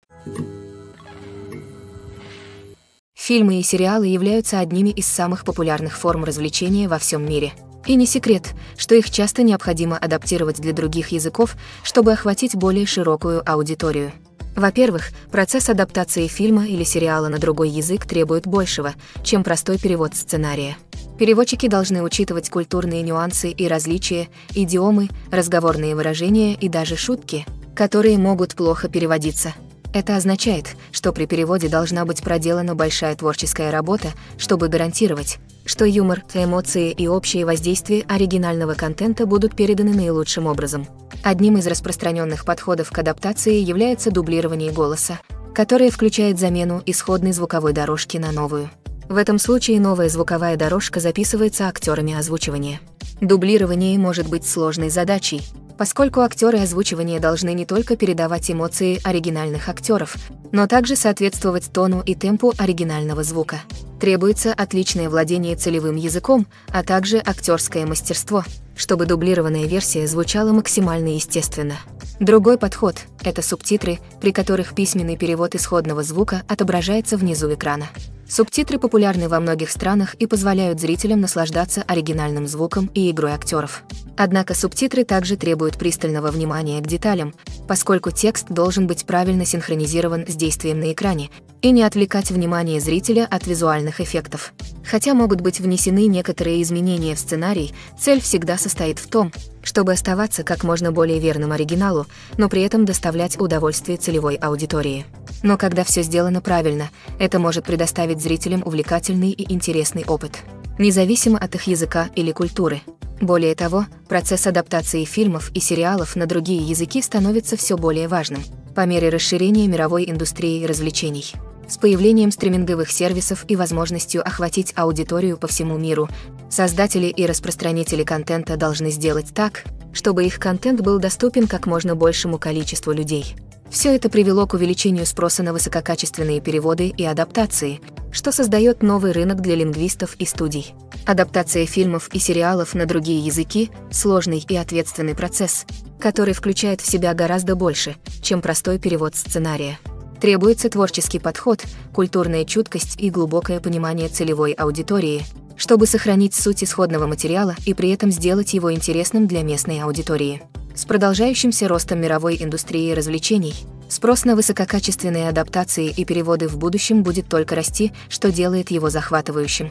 Фильмы и сериалы являются одними из самых популярных форм развлечения во всем мире. И не секрет, что их часто необходимо адаптировать для других языков, чтобы охватить более широкую аудиторию. Во-первых, процесс адаптации фильма или сериала на другой язык требует большего, чем простой перевод сценария. Переводчики должны учитывать культурные нюансы и различия, идиомы, разговорные выражения и даже шутки, которые могут плохо переводиться. Это означает, что при переводе должна быть проделана большая творческая работа, чтобы гарантировать, что юмор, эмоции и общее воздействие оригинального контента будут переданы наилучшим образом. Одним из распространенных подходов к адаптации является дублирование голоса, которое включает замену исходной звуковой дорожки на новую. В этом случае новая звуковая дорожка записывается актерами озвучивания. Дублирование может быть сложной задачей, поскольку актеры озвучивания должны не только передавать эмоции оригинальных актеров, но также соответствовать тону и темпу оригинального звука. Требуется отличное владение целевым языком, а также актерское мастерство, чтобы дублированная версия звучала максимально естественно. Другой подход – это субтитры, при которых письменный перевод исходного звука отображается внизу экрана. Субтитры популярны во многих странах и позволяют зрителям наслаждаться оригинальным звуком и игрой актеров. Однако субтитры также требуют пристального внимания к деталям, поскольку текст должен быть правильно синхронизирован с действием на экране и не отвлекать внимание зрителя от визуальных эффектов. Хотя могут быть внесены некоторые изменения в сценарий, цель всегда состоит в том, чтобы оставаться как можно более верным оригиналу, но при этом доставлять удовольствие целевой аудитории. Но когда все сделано правильно, это может предоставить зрителям увлекательный и интересный опыт, независимо от их языка или культуры. Более того, процесс адаптации фильмов и сериалов на другие языки становится все более важным по мере расширения мировой индустрии развлечений. С появлением стриминговых сервисов и возможностью охватить аудиторию по всему миру, создатели и распространители контента должны сделать так, чтобы их контент был доступен как можно большему количеству людей. Все это привело к увеличению спроса на высококачественные переводы и адаптации, что создает новый рынок для лингвистов и студий. Адаптация фильмов и сериалов на другие языки – сложный и ответственный процесс, который включает в себя гораздо больше, чем простой перевод сценария. Требуется творческий подход, культурная чуткость и глубокое понимание целевой аудитории, чтобы сохранить суть исходного материала и при этом сделать его интересным для местной аудитории. С продолжающимся ростом мировой индустрии развлечений, спрос на высококачественные адаптации и переводы в будущем будет только расти, что делает его захватывающим.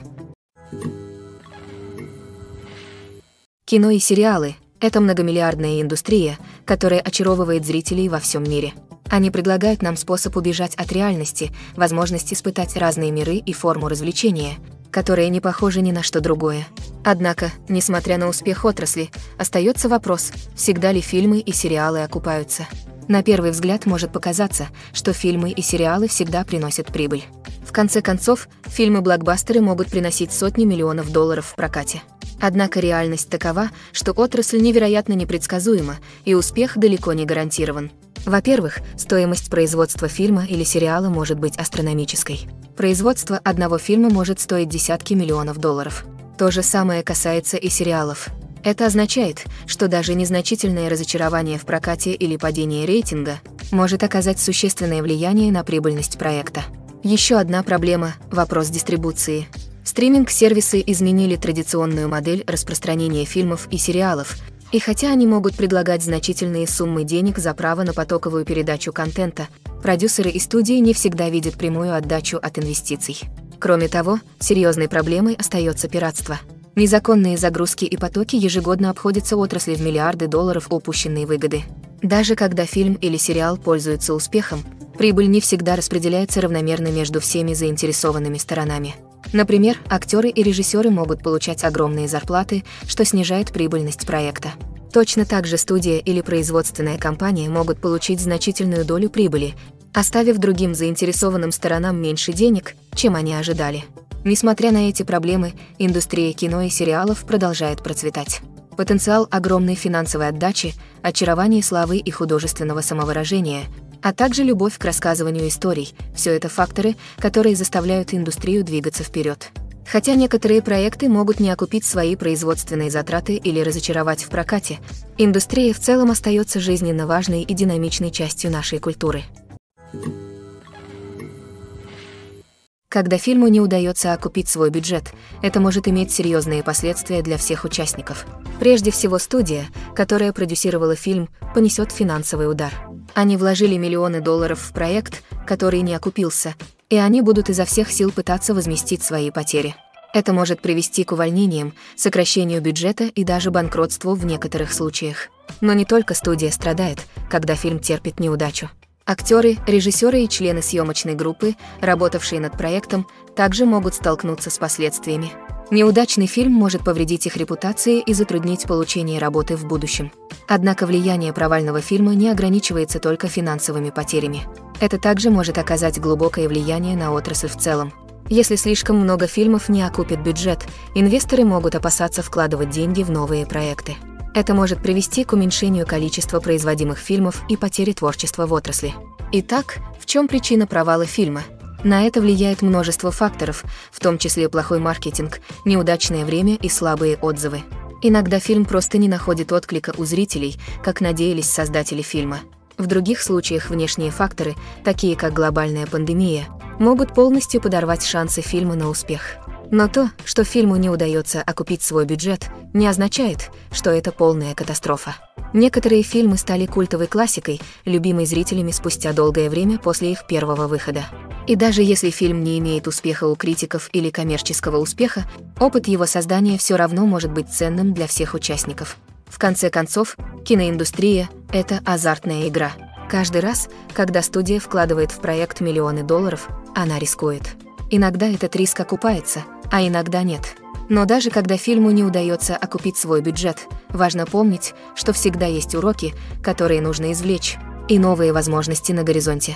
Кино и сериалы – это многомиллиардная индустрия, которая очаровывает зрителей во всем мире. Они предлагают нам способ убежать от реальности, возможность испытать разные миры и форму развлечения, которые не похожи ни на что другое. Однако, несмотря на успех отрасли, остается вопрос, всегда ли фильмы и сериалы окупаются. На первый взгляд может показаться, что фильмы и сериалы всегда приносят прибыль. В конце концов, фильмы-блокбастеры могут приносить сотни миллионов долларов в прокате. Однако реальность такова, что отрасль невероятно непредсказуема, и успех далеко не гарантирован. Во-первых, стоимость производства фильма или сериала может быть астрономической. Производство одного фильма может стоить десятки миллионов долларов. То же самое касается и сериалов. Это означает, что даже незначительное разочарование в прокате или падение рейтинга может оказать существенное влияние на прибыльность проекта. Еще одна проблема – вопрос дистрибуции. Стриминг-сервисы изменили традиционную модель распространения фильмов и сериалов, и хотя они могут предлагать значительные суммы денег за право на потоковую передачу контента, продюсеры и студии не всегда видят прямую отдачу от инвестиций. Кроме того, серьезной проблемой остается пиратство. Незаконные загрузки и потоки ежегодно обходятся отрасли в миллиарды долларов упущенной выгоды. Даже когда фильм или сериал пользуются успехом, прибыль не всегда распределяется равномерно между всеми заинтересованными сторонами. Например, актеры и режиссеры могут получать огромные зарплаты, что снижает прибыльность проекта. Точно так же студия или производственная компания могут получить значительную долю прибыли, оставив другим заинтересованным сторонам меньше денег, чем они ожидали. Несмотря на эти проблемы, индустрия кино и сериалов продолжает процветать. Потенциал огромной финансовой отдачи, очарование славы и художественного самовыражения, а также любовь к рассказыванию историй – все это факторы, которые заставляют индустрию двигаться вперед. Хотя некоторые проекты могут не окупить свои производственные затраты или разочаровать в прокате, индустрия в целом остается жизненно важной и динамичной частью нашей культуры. Когда фильму не удается окупить свой бюджет, это может иметь серьезные последствия для всех участников. Прежде всего, студия, которая продюсировала фильм, понесет финансовый удар. Они вложили миллионы долларов в проект, который не окупился, и они будут изо всех сил пытаться возместить свои потери. Это может привести к увольнениям, сокращению бюджета и даже банкротству в некоторых случаях. Но не только студия страдает, когда фильм терпит неудачу. Актеры, режиссеры и члены съемочной группы, работавшие над проектом, также могут столкнуться с последствиями. Неудачный фильм может повредить их репутации и затруднить получение работы в будущем. Однако влияние провального фильма не ограничивается только финансовыми потерями. Это также может оказать глубокое влияние на отрасль в целом. Если слишком много фильмов не окупит бюджет, инвесторы могут опасаться вкладывать деньги в новые проекты. Это может привести к уменьшению количества производимых фильмов и потере творчества в отрасли. Итак, в чем причина провала фильма? На это влияет множество факторов, в том числе плохой маркетинг, неудачное время и слабые отзывы. Иногда фильм просто не находит отклика у зрителей, как надеялись создатели фильма. В других случаях внешние факторы, такие как глобальная пандемия, могут полностью подорвать шансы фильма на успех. Но то, что фильму не удается окупить свой бюджет, не означает, что это полная катастрофа. Некоторые фильмы стали культовой классикой, любимой зрителями спустя долгое время после их первого выхода. И даже если фильм не имеет успеха у критиков или коммерческого успеха, опыт его создания все равно может быть ценным для всех участников. В конце концов, киноиндустрия – это азартная игра. Каждый раз, когда студия вкладывает в проект миллионы долларов, она рискует. Иногда этот риск окупается, а иногда нет. Но даже когда фильму не удается окупить свой бюджет, важно помнить, что всегда есть уроки, которые нужно извлечь, и новые возможности на горизонте.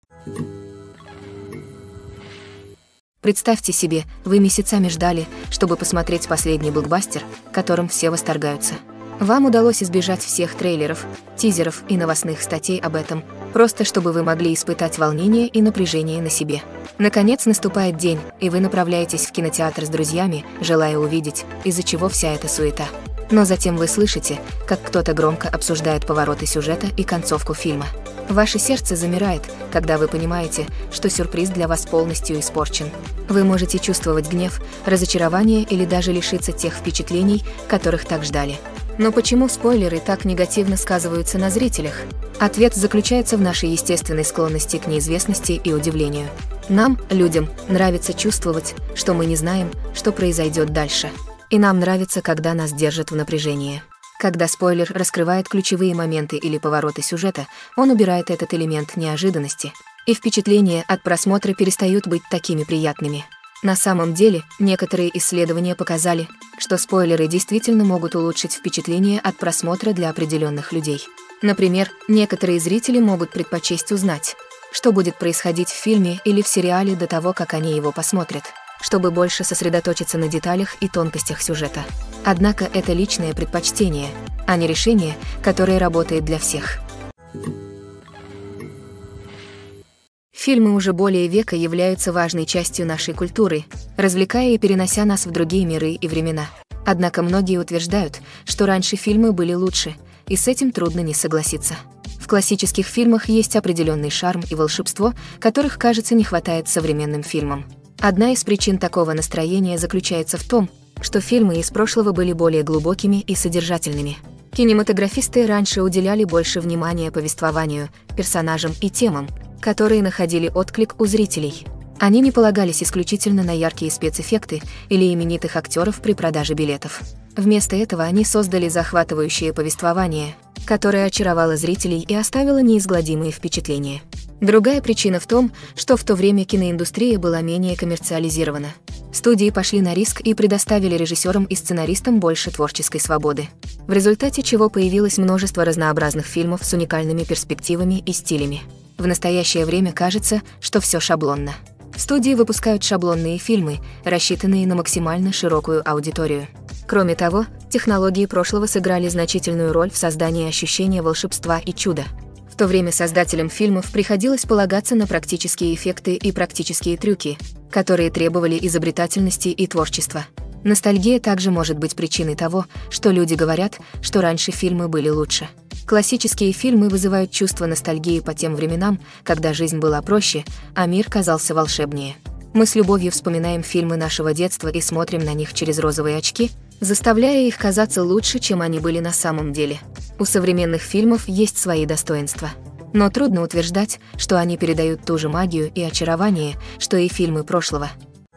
Представьте себе, вы месяцами ждали, чтобы посмотреть последний блокбастер, которым все восторгаются. Вам удалось избежать всех трейлеров, тизеров и новостных статей об этом, просто чтобы вы могли испытать волнение и напряжение на себе. Наконец наступает день, и вы направляетесь в кинотеатр с друзьями, желая увидеть, из-за чего вся эта суета. Но затем вы слышите, как кто-то громко обсуждает повороты сюжета и концовку фильма. Ваше сердце замирает, когда вы понимаете, что сюрприз для вас полностью испорчен. Вы можете чувствовать гнев, разочарование или даже лишиться тех впечатлений, которых так ждали. Но почему спойлеры так негативно сказываются на зрителях? Ответ заключается в нашей естественной склонности к неизвестности и удивлению. Нам, людям, нравится чувствовать, что мы не знаем, что произойдет дальше. И нам нравится, когда нас держат в напряжении. Когда спойлер раскрывает ключевые моменты или повороты сюжета, он убирает этот элемент неожиданности, и впечатления от просмотра перестают быть такими приятными. На самом деле, некоторые исследования показали, что спойлеры действительно могут улучшить впечатление от просмотра для определенных людей. Например, некоторые зрители могут предпочесть узнать, что будет происходить в фильме или в сериале до того, как они его посмотрят, чтобы больше сосредоточиться на деталях и тонкостях сюжета. Однако это личное предпочтение, а не решение, которое работает для всех. Фильмы уже более века являются важной частью нашей культуры, развлекая и перенося нас в другие миры и времена. Однако многие утверждают, что раньше фильмы были лучше, и с этим трудно не согласиться. В классических фильмах есть определенный шарм и волшебство, которых, кажется, не хватает современным фильмам. Одна из причин такого настроения заключается в том, что фильмы из прошлого были более глубокими и содержательными. Кинематографисты раньше уделяли больше внимания повествованию, персонажам и темам, которые находили отклик у зрителей. Они не полагались исключительно на яркие спецэффекты или именитых актеров при продаже билетов. Вместо этого они создали захватывающее повествование, которое очаровало зрителей и оставило неизгладимые впечатления. Другая причина в том, что в то время киноиндустрия была менее коммерциализирована. Студии пошли на риск и предоставили режиссерам и сценаристам больше творческой свободы, в результате чего появилось множество разнообразных фильмов с уникальными перспективами и стилями. В настоящее время кажется, что все шаблонно. Студии выпускают шаблонные фильмы, рассчитанные на максимально широкую аудиторию. Кроме того, технологии прошлого сыграли значительную роль в создании ощущения волшебства и чуда. В то время создателям фильмов приходилось полагаться на практические эффекты и практические трюки, которые требовали изобретательности и творчества. Ностальгия также может быть причиной того, что люди говорят, что раньше фильмы были лучше. Классические фильмы вызывают чувство ностальгии по тем временам, когда жизнь была проще, а мир казался волшебнее. Мы с любовью вспоминаем фильмы нашего детства и смотрим на них через розовые очки, заставляя их казаться лучше, чем они были на самом деле. У современных фильмов есть свои достоинства. Но трудно утверждать, что они передают ту же магию и очарование, что и фильмы прошлого.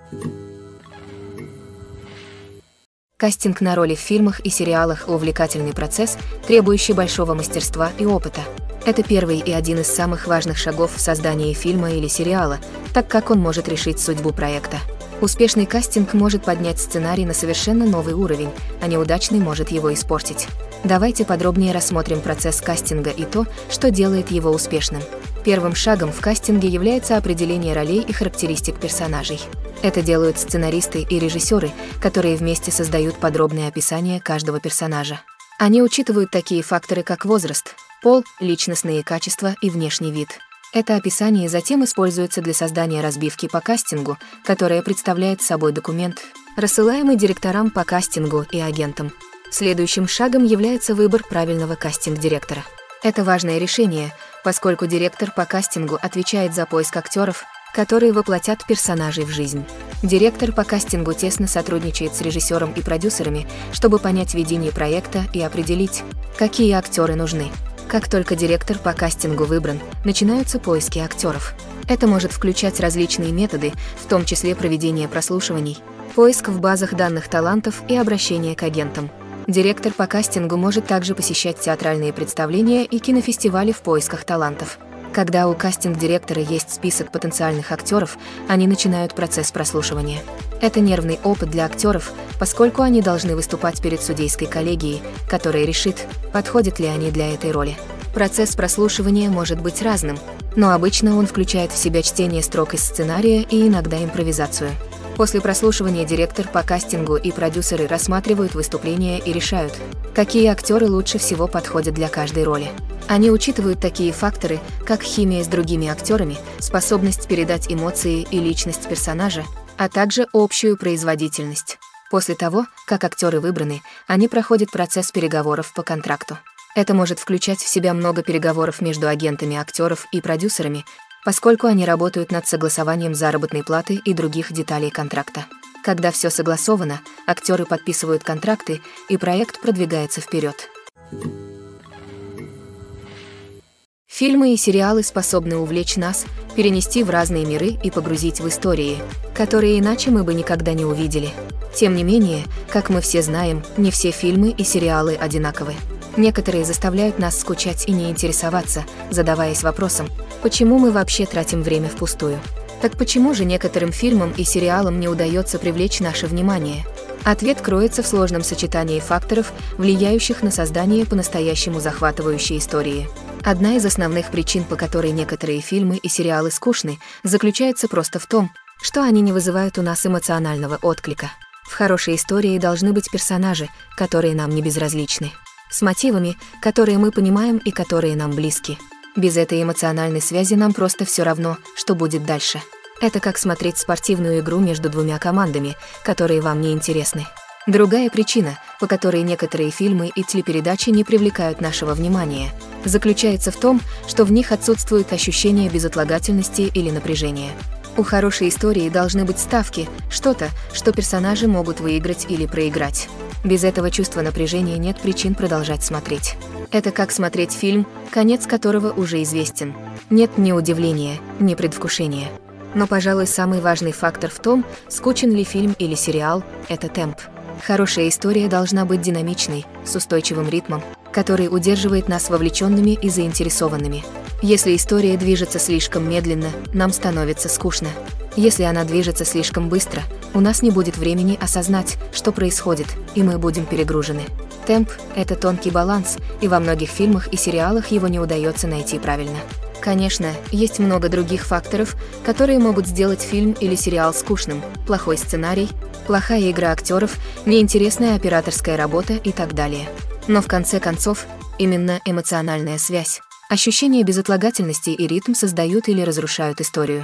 Кастинг на роли в фильмах и сериалах – увлекательный процесс, требующий большого мастерства и опыта. Это первый и один из самых важных шагов в создании фильма или сериала, так как он может решить судьбу проекта. Успешный кастинг может поднять сценарий на совершенно новый уровень, а неудачный может его испортить. Давайте подробнее рассмотрим процесс кастинга и то, что делает его успешным. Первым шагом в кастинге является определение ролей и характеристик персонажей. Это делают сценаристы и режиссеры, которые вместе создают подробное описание каждого персонажа. Они учитывают такие факторы, как возраст, пол, личностные качества и внешний вид. Это описание затем используется для создания разбивки по кастингу, которая представляет собой документ, рассылаемый директорам по кастингу и агентам. Следующим шагом является выбор правильного кастинг-директора. Это важное решение, поскольку директор по кастингу отвечает за поиск актеров, которые воплотят персонажей в жизнь. Директор по кастингу тесно сотрудничает с режиссером и продюсерами, чтобы понять видение проекта и определить, какие актеры нужны. Как только директор по кастингу выбран, начинаются поиски актеров. Это может включать различные методы, в том числе проведение прослушиваний, поиск в базах данных талантов и обращение к агентам. Директор по кастингу может также посещать театральные представления и кинофестивали в поисках талантов. Когда у кастинг-директора есть список потенциальных актеров, они начинают процесс прослушивания. Это нервный опыт для актеров, поскольку они должны выступать перед судейской коллегией, которая решит, подходят ли они для этой роли. Процесс прослушивания может быть разным, но обычно он включает в себя чтение строк из сценария и иногда импровизацию. После прослушивания директор по кастингу и продюсеры рассматривают выступления и решают, какие актеры лучше всего подходят для каждой роли. Они учитывают такие факторы, как химия с другими актерами, способность передать эмоции и личность персонажа, а также общую производительность. После того, как актеры выбраны, они проходят процесс переговоров по контракту. Это может включать в себя много переговоров между агентами актеров и продюсерами, поскольку они работают над согласованием заработной платы и других деталей контракта. Когда все согласовано, актеры подписывают контракты, и проект продвигается вперед. Фильмы и сериалы способны увлечь нас, перенести в разные миры и погрузить в истории, которые иначе мы бы никогда не увидели. Тем не менее, как мы все знаем, не все фильмы и сериалы одинаковы. Некоторые заставляют нас скучать и не интересоваться, задаваясь вопросом, почему мы вообще тратим время впустую? Так почему же некоторым фильмам и сериалам не удается привлечь наше внимание? Ответ кроется в сложном сочетании факторов, влияющих на создание по-настоящему захватывающей истории. Одна из основных причин, по которой некоторые фильмы и сериалы скучны, заключается просто в том, что они не вызывают у нас эмоционального отклика. В хорошей истории должны быть персонажи, которые нам не безразличны, с мотивами, которые мы понимаем и которые нам близки. Без этой эмоциональной связи нам просто все равно, что будет дальше. Это как смотреть спортивную игру между двумя командами, которые вам не интересны. Другая причина, по которой некоторые фильмы и телепередачи не привлекают нашего внимания, заключается в том, что в них отсутствует ощущение безотлагательности или напряжения. У хорошей истории должны быть ставки, что-то, что персонажи могут выиграть или проиграть. Без этого чувства напряжения нет причин продолжать смотреть. Это как смотреть фильм, конец которого уже известен. Нет ни удивления, ни предвкушения. Но, пожалуй, самый важный фактор в том, скучен ли фильм или сериал, это темп. Хорошая история должна быть динамичной, с устойчивым ритмом, который удерживает нас вовлеченными и заинтересованными. Если история движется слишком медленно, нам становится скучно. Если она движется слишком быстро, у нас не будет времени осознать, что происходит, и мы будем перегружены. Темп – это тонкий баланс, и во многих фильмах и сериалах его не удается найти правильно. Конечно, есть много других факторов, которые могут сделать фильм или сериал скучным: плохой сценарий, плохая игра актеров, неинтересная операторская работа и так далее. Но в конце концов, именно эмоциональная связь, ощущение безотлагательности и ритм создают или разрушают историю.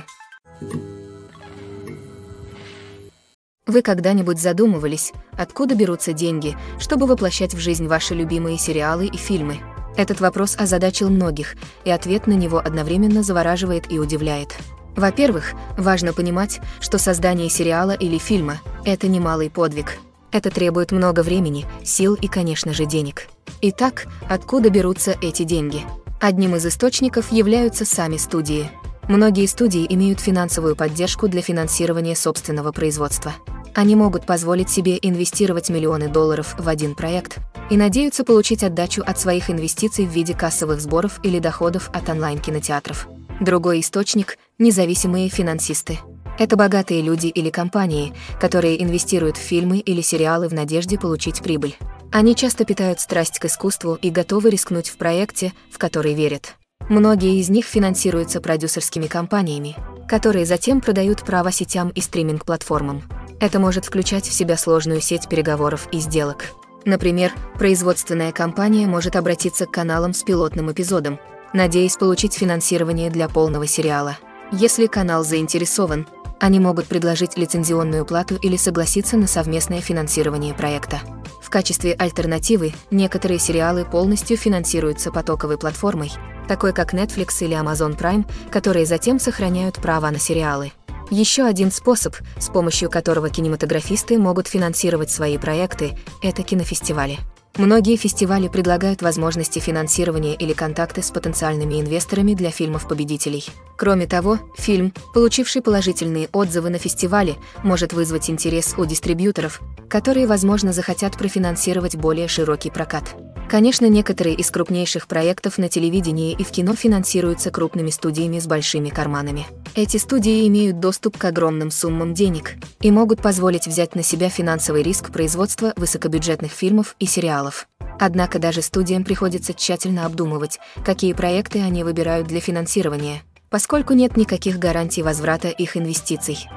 Вы когда-нибудь задумывались, откуда берутся деньги, чтобы воплощать в жизнь ваши любимые сериалы и фильмы? Этот вопрос озадачил многих, и ответ на него одновременно завораживает и удивляет. Во-первых, важно понимать, что создание сериала или фильма – это немалый подвиг. Это требует много времени, сил и, конечно же, денег. Итак, откуда берутся эти деньги? Одним из источников являются сами студии. Многие студии имеют финансовую поддержку для финансирования собственного производства. Они могут позволить себе инвестировать миллионы долларов в один проект и надеются получить отдачу от своих инвестиций в виде кассовых сборов или доходов от онлайн-кинотеатров. Другой источник – независимые финансисты. Это богатые люди или компании, которые инвестируют в фильмы или сериалы в надежде получить прибыль. Они часто питают страсть к искусству и готовы рискнуть в проекте, в который верят. Многие из них финансируются продюсерскими компаниями, которые затем продают права сетям и стриминг-платформам. Это может включать в себя сложную сеть переговоров и сделок. Например, производственная компания может обратиться к каналам с пилотным эпизодом, надеясь получить финансирование для полного сериала. Если канал заинтересован, они могут предложить лицензионную плату или согласиться на совместное финансирование проекта. В качестве альтернативы некоторые сериалы полностью финансируются потоковой платформой, такой как Netflix или Amazon Prime, которые затем сохраняют права на сериалы. Еще один способ, с помощью которого кинематографисты могут финансировать свои проекты, это кинофестивали. Многие фестивали предлагают возможности финансирования или контакты с потенциальными инвесторами для фильмов-победителей. Кроме того, фильм, получивший положительные отзывы на фестивале, может вызвать интерес у дистрибьюторов, которые, возможно, захотят профинансировать более широкий прокат. Конечно, некоторые из крупнейших проектов на телевидении и в кино финансируются крупными студиями с большими карманами. Эти студии имеют доступ к огромным суммам денег и могут позволить взять на себя финансовый риск производства высокобюджетных фильмов и сериалов. Однако даже студиям приходится тщательно обдумывать, какие проекты они выбирают для финансирования, поскольку нет никаких гарантий возврата их инвестиций.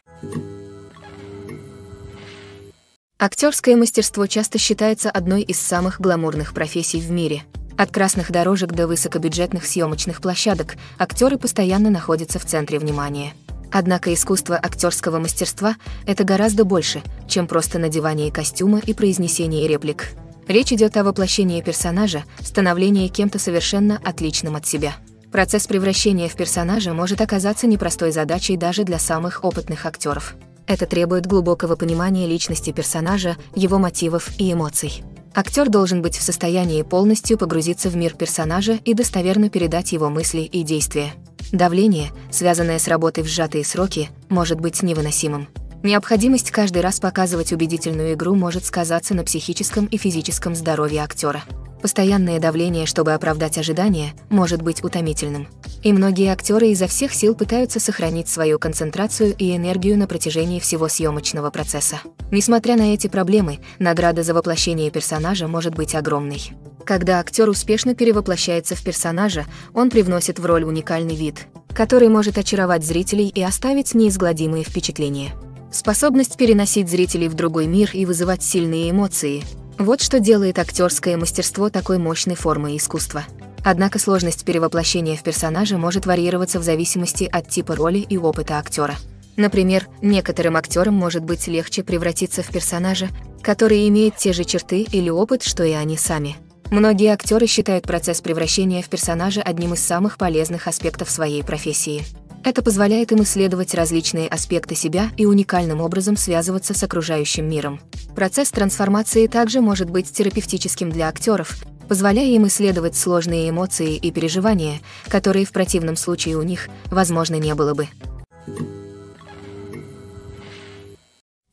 Актерское мастерство часто считается одной из самых гламурных профессий в мире. От красных дорожек до высокобюджетных съемочных площадок актеры постоянно находятся в центре внимания. Однако искусство актерского мастерства – это гораздо больше, чем просто надевание костюма и произнесение реплик. Речь идет о воплощении персонажа, становлении кем-то совершенно отличным от себя. Процесс превращения в персонажа может оказаться непростой задачей даже для самых опытных актеров. Это требует глубокого понимания личности персонажа, его мотивов и эмоций. Актер должен быть в состоянии полностью погрузиться в мир персонажа и достоверно передать его мысли и действия. Давление, связанное с работой в сжатые сроки, может быть невыносимым. Необходимость каждый раз показывать убедительную игру может сказаться на психическом и физическом здоровье актера. Постоянное давление, чтобы оправдать ожидания, может быть утомительным. И многие актеры изо всех сил пытаются сохранить свою концентрацию и энергию на протяжении всего съемочного процесса. Несмотря на эти проблемы, награда за воплощение персонажа может быть огромной. Когда актер успешно перевоплощается в персонажа, он привносит в роль уникальный вид, который может очаровать зрителей и оставить неизгладимые впечатления. Способность переносить зрителей в другой мир и вызывать сильные эмоции – вот что делает актерское мастерство такой мощной формой искусства. Однако сложность перевоплощения в персонажа может варьироваться в зависимости от типа роли и опыта актера. Например, некоторым актерам может быть легче превратиться в персонажа, который имеет те же черты или опыт, что и они сами. Многие актеры считают процесс превращения в персонажа одним из самых полезных аспектов своей профессии. Это позволяет им исследовать различные аспекты себя и уникальным образом связываться с окружающим миром. Процесс трансформации также может быть терапевтическим для актеров, позволяя им исследовать сложные эмоции и переживания, которые в противном случае у них, возможно, не было бы.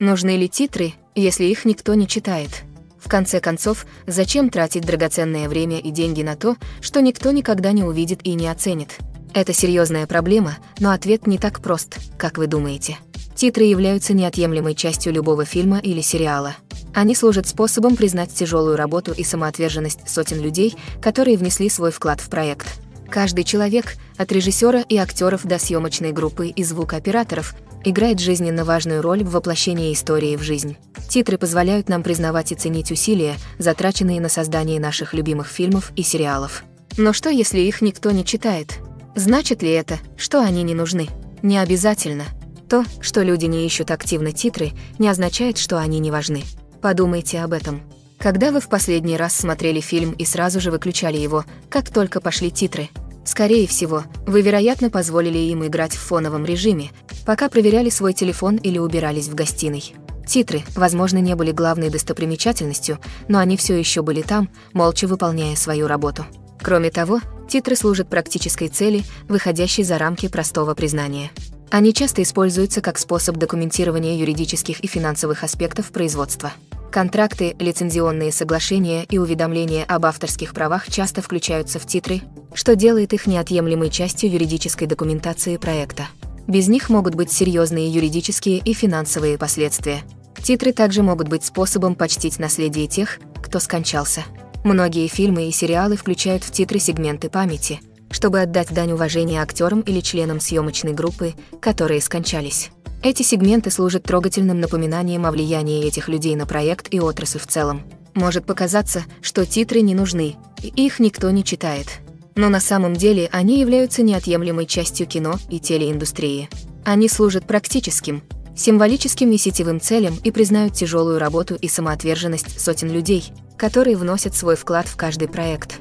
Нужны ли титры, если их никто не читает? В конце концов, зачем тратить драгоценное время и деньги на то, что никто никогда не увидит и не оценит? Это серьезная проблема, но ответ не так прост, как вы думаете. Титры являются неотъемлемой частью любого фильма или сериала. Они служат способом признать тяжелую работу и самоотверженность сотен людей, которые внесли свой вклад в проект. Каждый человек, от режиссера и актеров до съемочной группы и звукооператоров, играет жизненно важную роль в воплощении истории в жизнь. Титры позволяют нам признавать и ценить усилия, затраченные на создание наших любимых фильмов и сериалов. Но что, если их никто не читает? Значит ли это, что они не нужны? Не обязательно. То, что люди не ищут активно титры, не означает, что они не важны. Подумайте об этом. Когда вы в последний раз смотрели фильм и сразу же выключали его, как только пошли титры? Скорее всего, вы, вероятно, позволили им играть в фоновом режиме, пока проверяли свой телефон или убирались в гостиной. Титры, возможно, не были главной достопримечательностью, но они все еще были там, молча выполняя свою работу. Кроме того, титры служат практической цели, выходящей за рамки простого признания. Они часто используются как способ документирования юридических и финансовых аспектов производства. Контракты, лицензионные соглашения и уведомления об авторских правах часто включаются в титры, что делает их неотъемлемой частью юридической документации проекта. Без них могут быть серьезные юридические и финансовые последствия. Титры также могут быть способом почтить наследие тех, кто скончался. Многие фильмы и сериалы включают в титры сегменты памяти, чтобы отдать дань уважения актерам или членам съемочной группы, которые скончались. Эти сегменты служат трогательным напоминанием о влиянии этих людей на проект и отрасль в целом. Может показаться, что титры не нужны, и их никто не читает. Но на самом деле они являются неотъемлемой частью кино и телеиндустрии. Они служат практическим, символическим и сетевым целям и признают тяжелую работу и самоотверженность сотен людей, которые вносят свой вклад в каждый проект.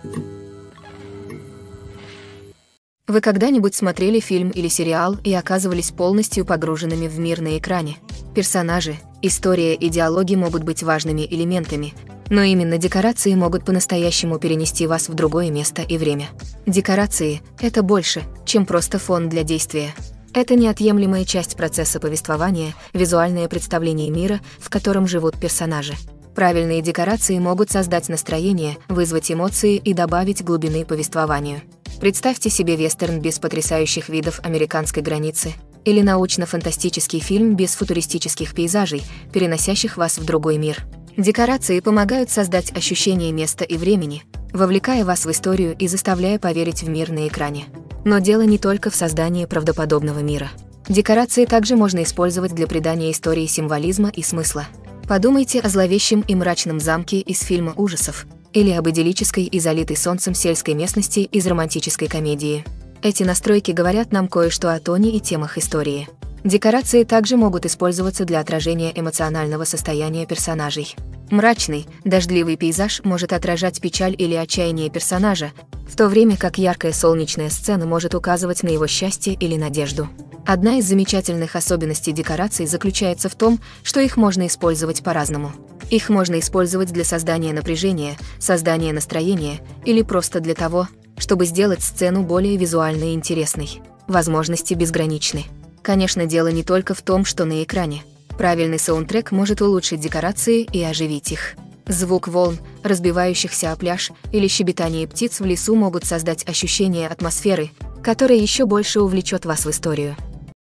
Вы когда-нибудь смотрели фильм или сериал и оказывались полностью погруженными в мир на экране? Персонажи, история и диалоги могут быть важными элементами, но именно декорации могут по-настоящему перенести вас в другое место и время. Декорации — это больше, чем просто фон для действия. Это неотъемлемая часть процесса повествования, визуальное представление мира, в котором живут персонажи. Правильные декорации могут создать настроение, вызвать эмоции и добавить глубины повествованию. Представьте себе вестерн без потрясающих видов американской границы или научно-фантастический фильм без футуристических пейзажей, переносящих вас в другой мир. Декорации помогают создать ощущение места и времени, вовлекая вас в историю и заставляя поверить в мир на экране. Но дело не только в создании правдоподобного мира. Декорации также можно использовать для придания истории символизма и смысла. Подумайте о зловещем и мрачном замке из фильма ужасов или об идиллической и залитой солнцем сельской местности из романтической комедии. Эти настройки говорят нам кое-что о тоне и темах истории. Декорации также могут использоваться для отражения эмоционального состояния персонажей. Мрачный, дождливый пейзаж может отражать печаль или отчаяние персонажа, в то время как яркая солнечная сцена может указывать на его счастье или надежду. Одна из замечательных особенностей декораций заключается в том, что их можно использовать по-разному. Их можно использовать для создания напряжения, создания настроения или просто для того, чтобы сделать сцену более визуально интересной. Возможности безграничны. Конечно, дело не только в том, что на экране. Правильный саундтрек может улучшить декорации и оживить их. Звук волн, разбивающихся о пляж, или щебетание птиц в лесу могут создать ощущение атмосферы, которое еще больше увлечет вас в историю.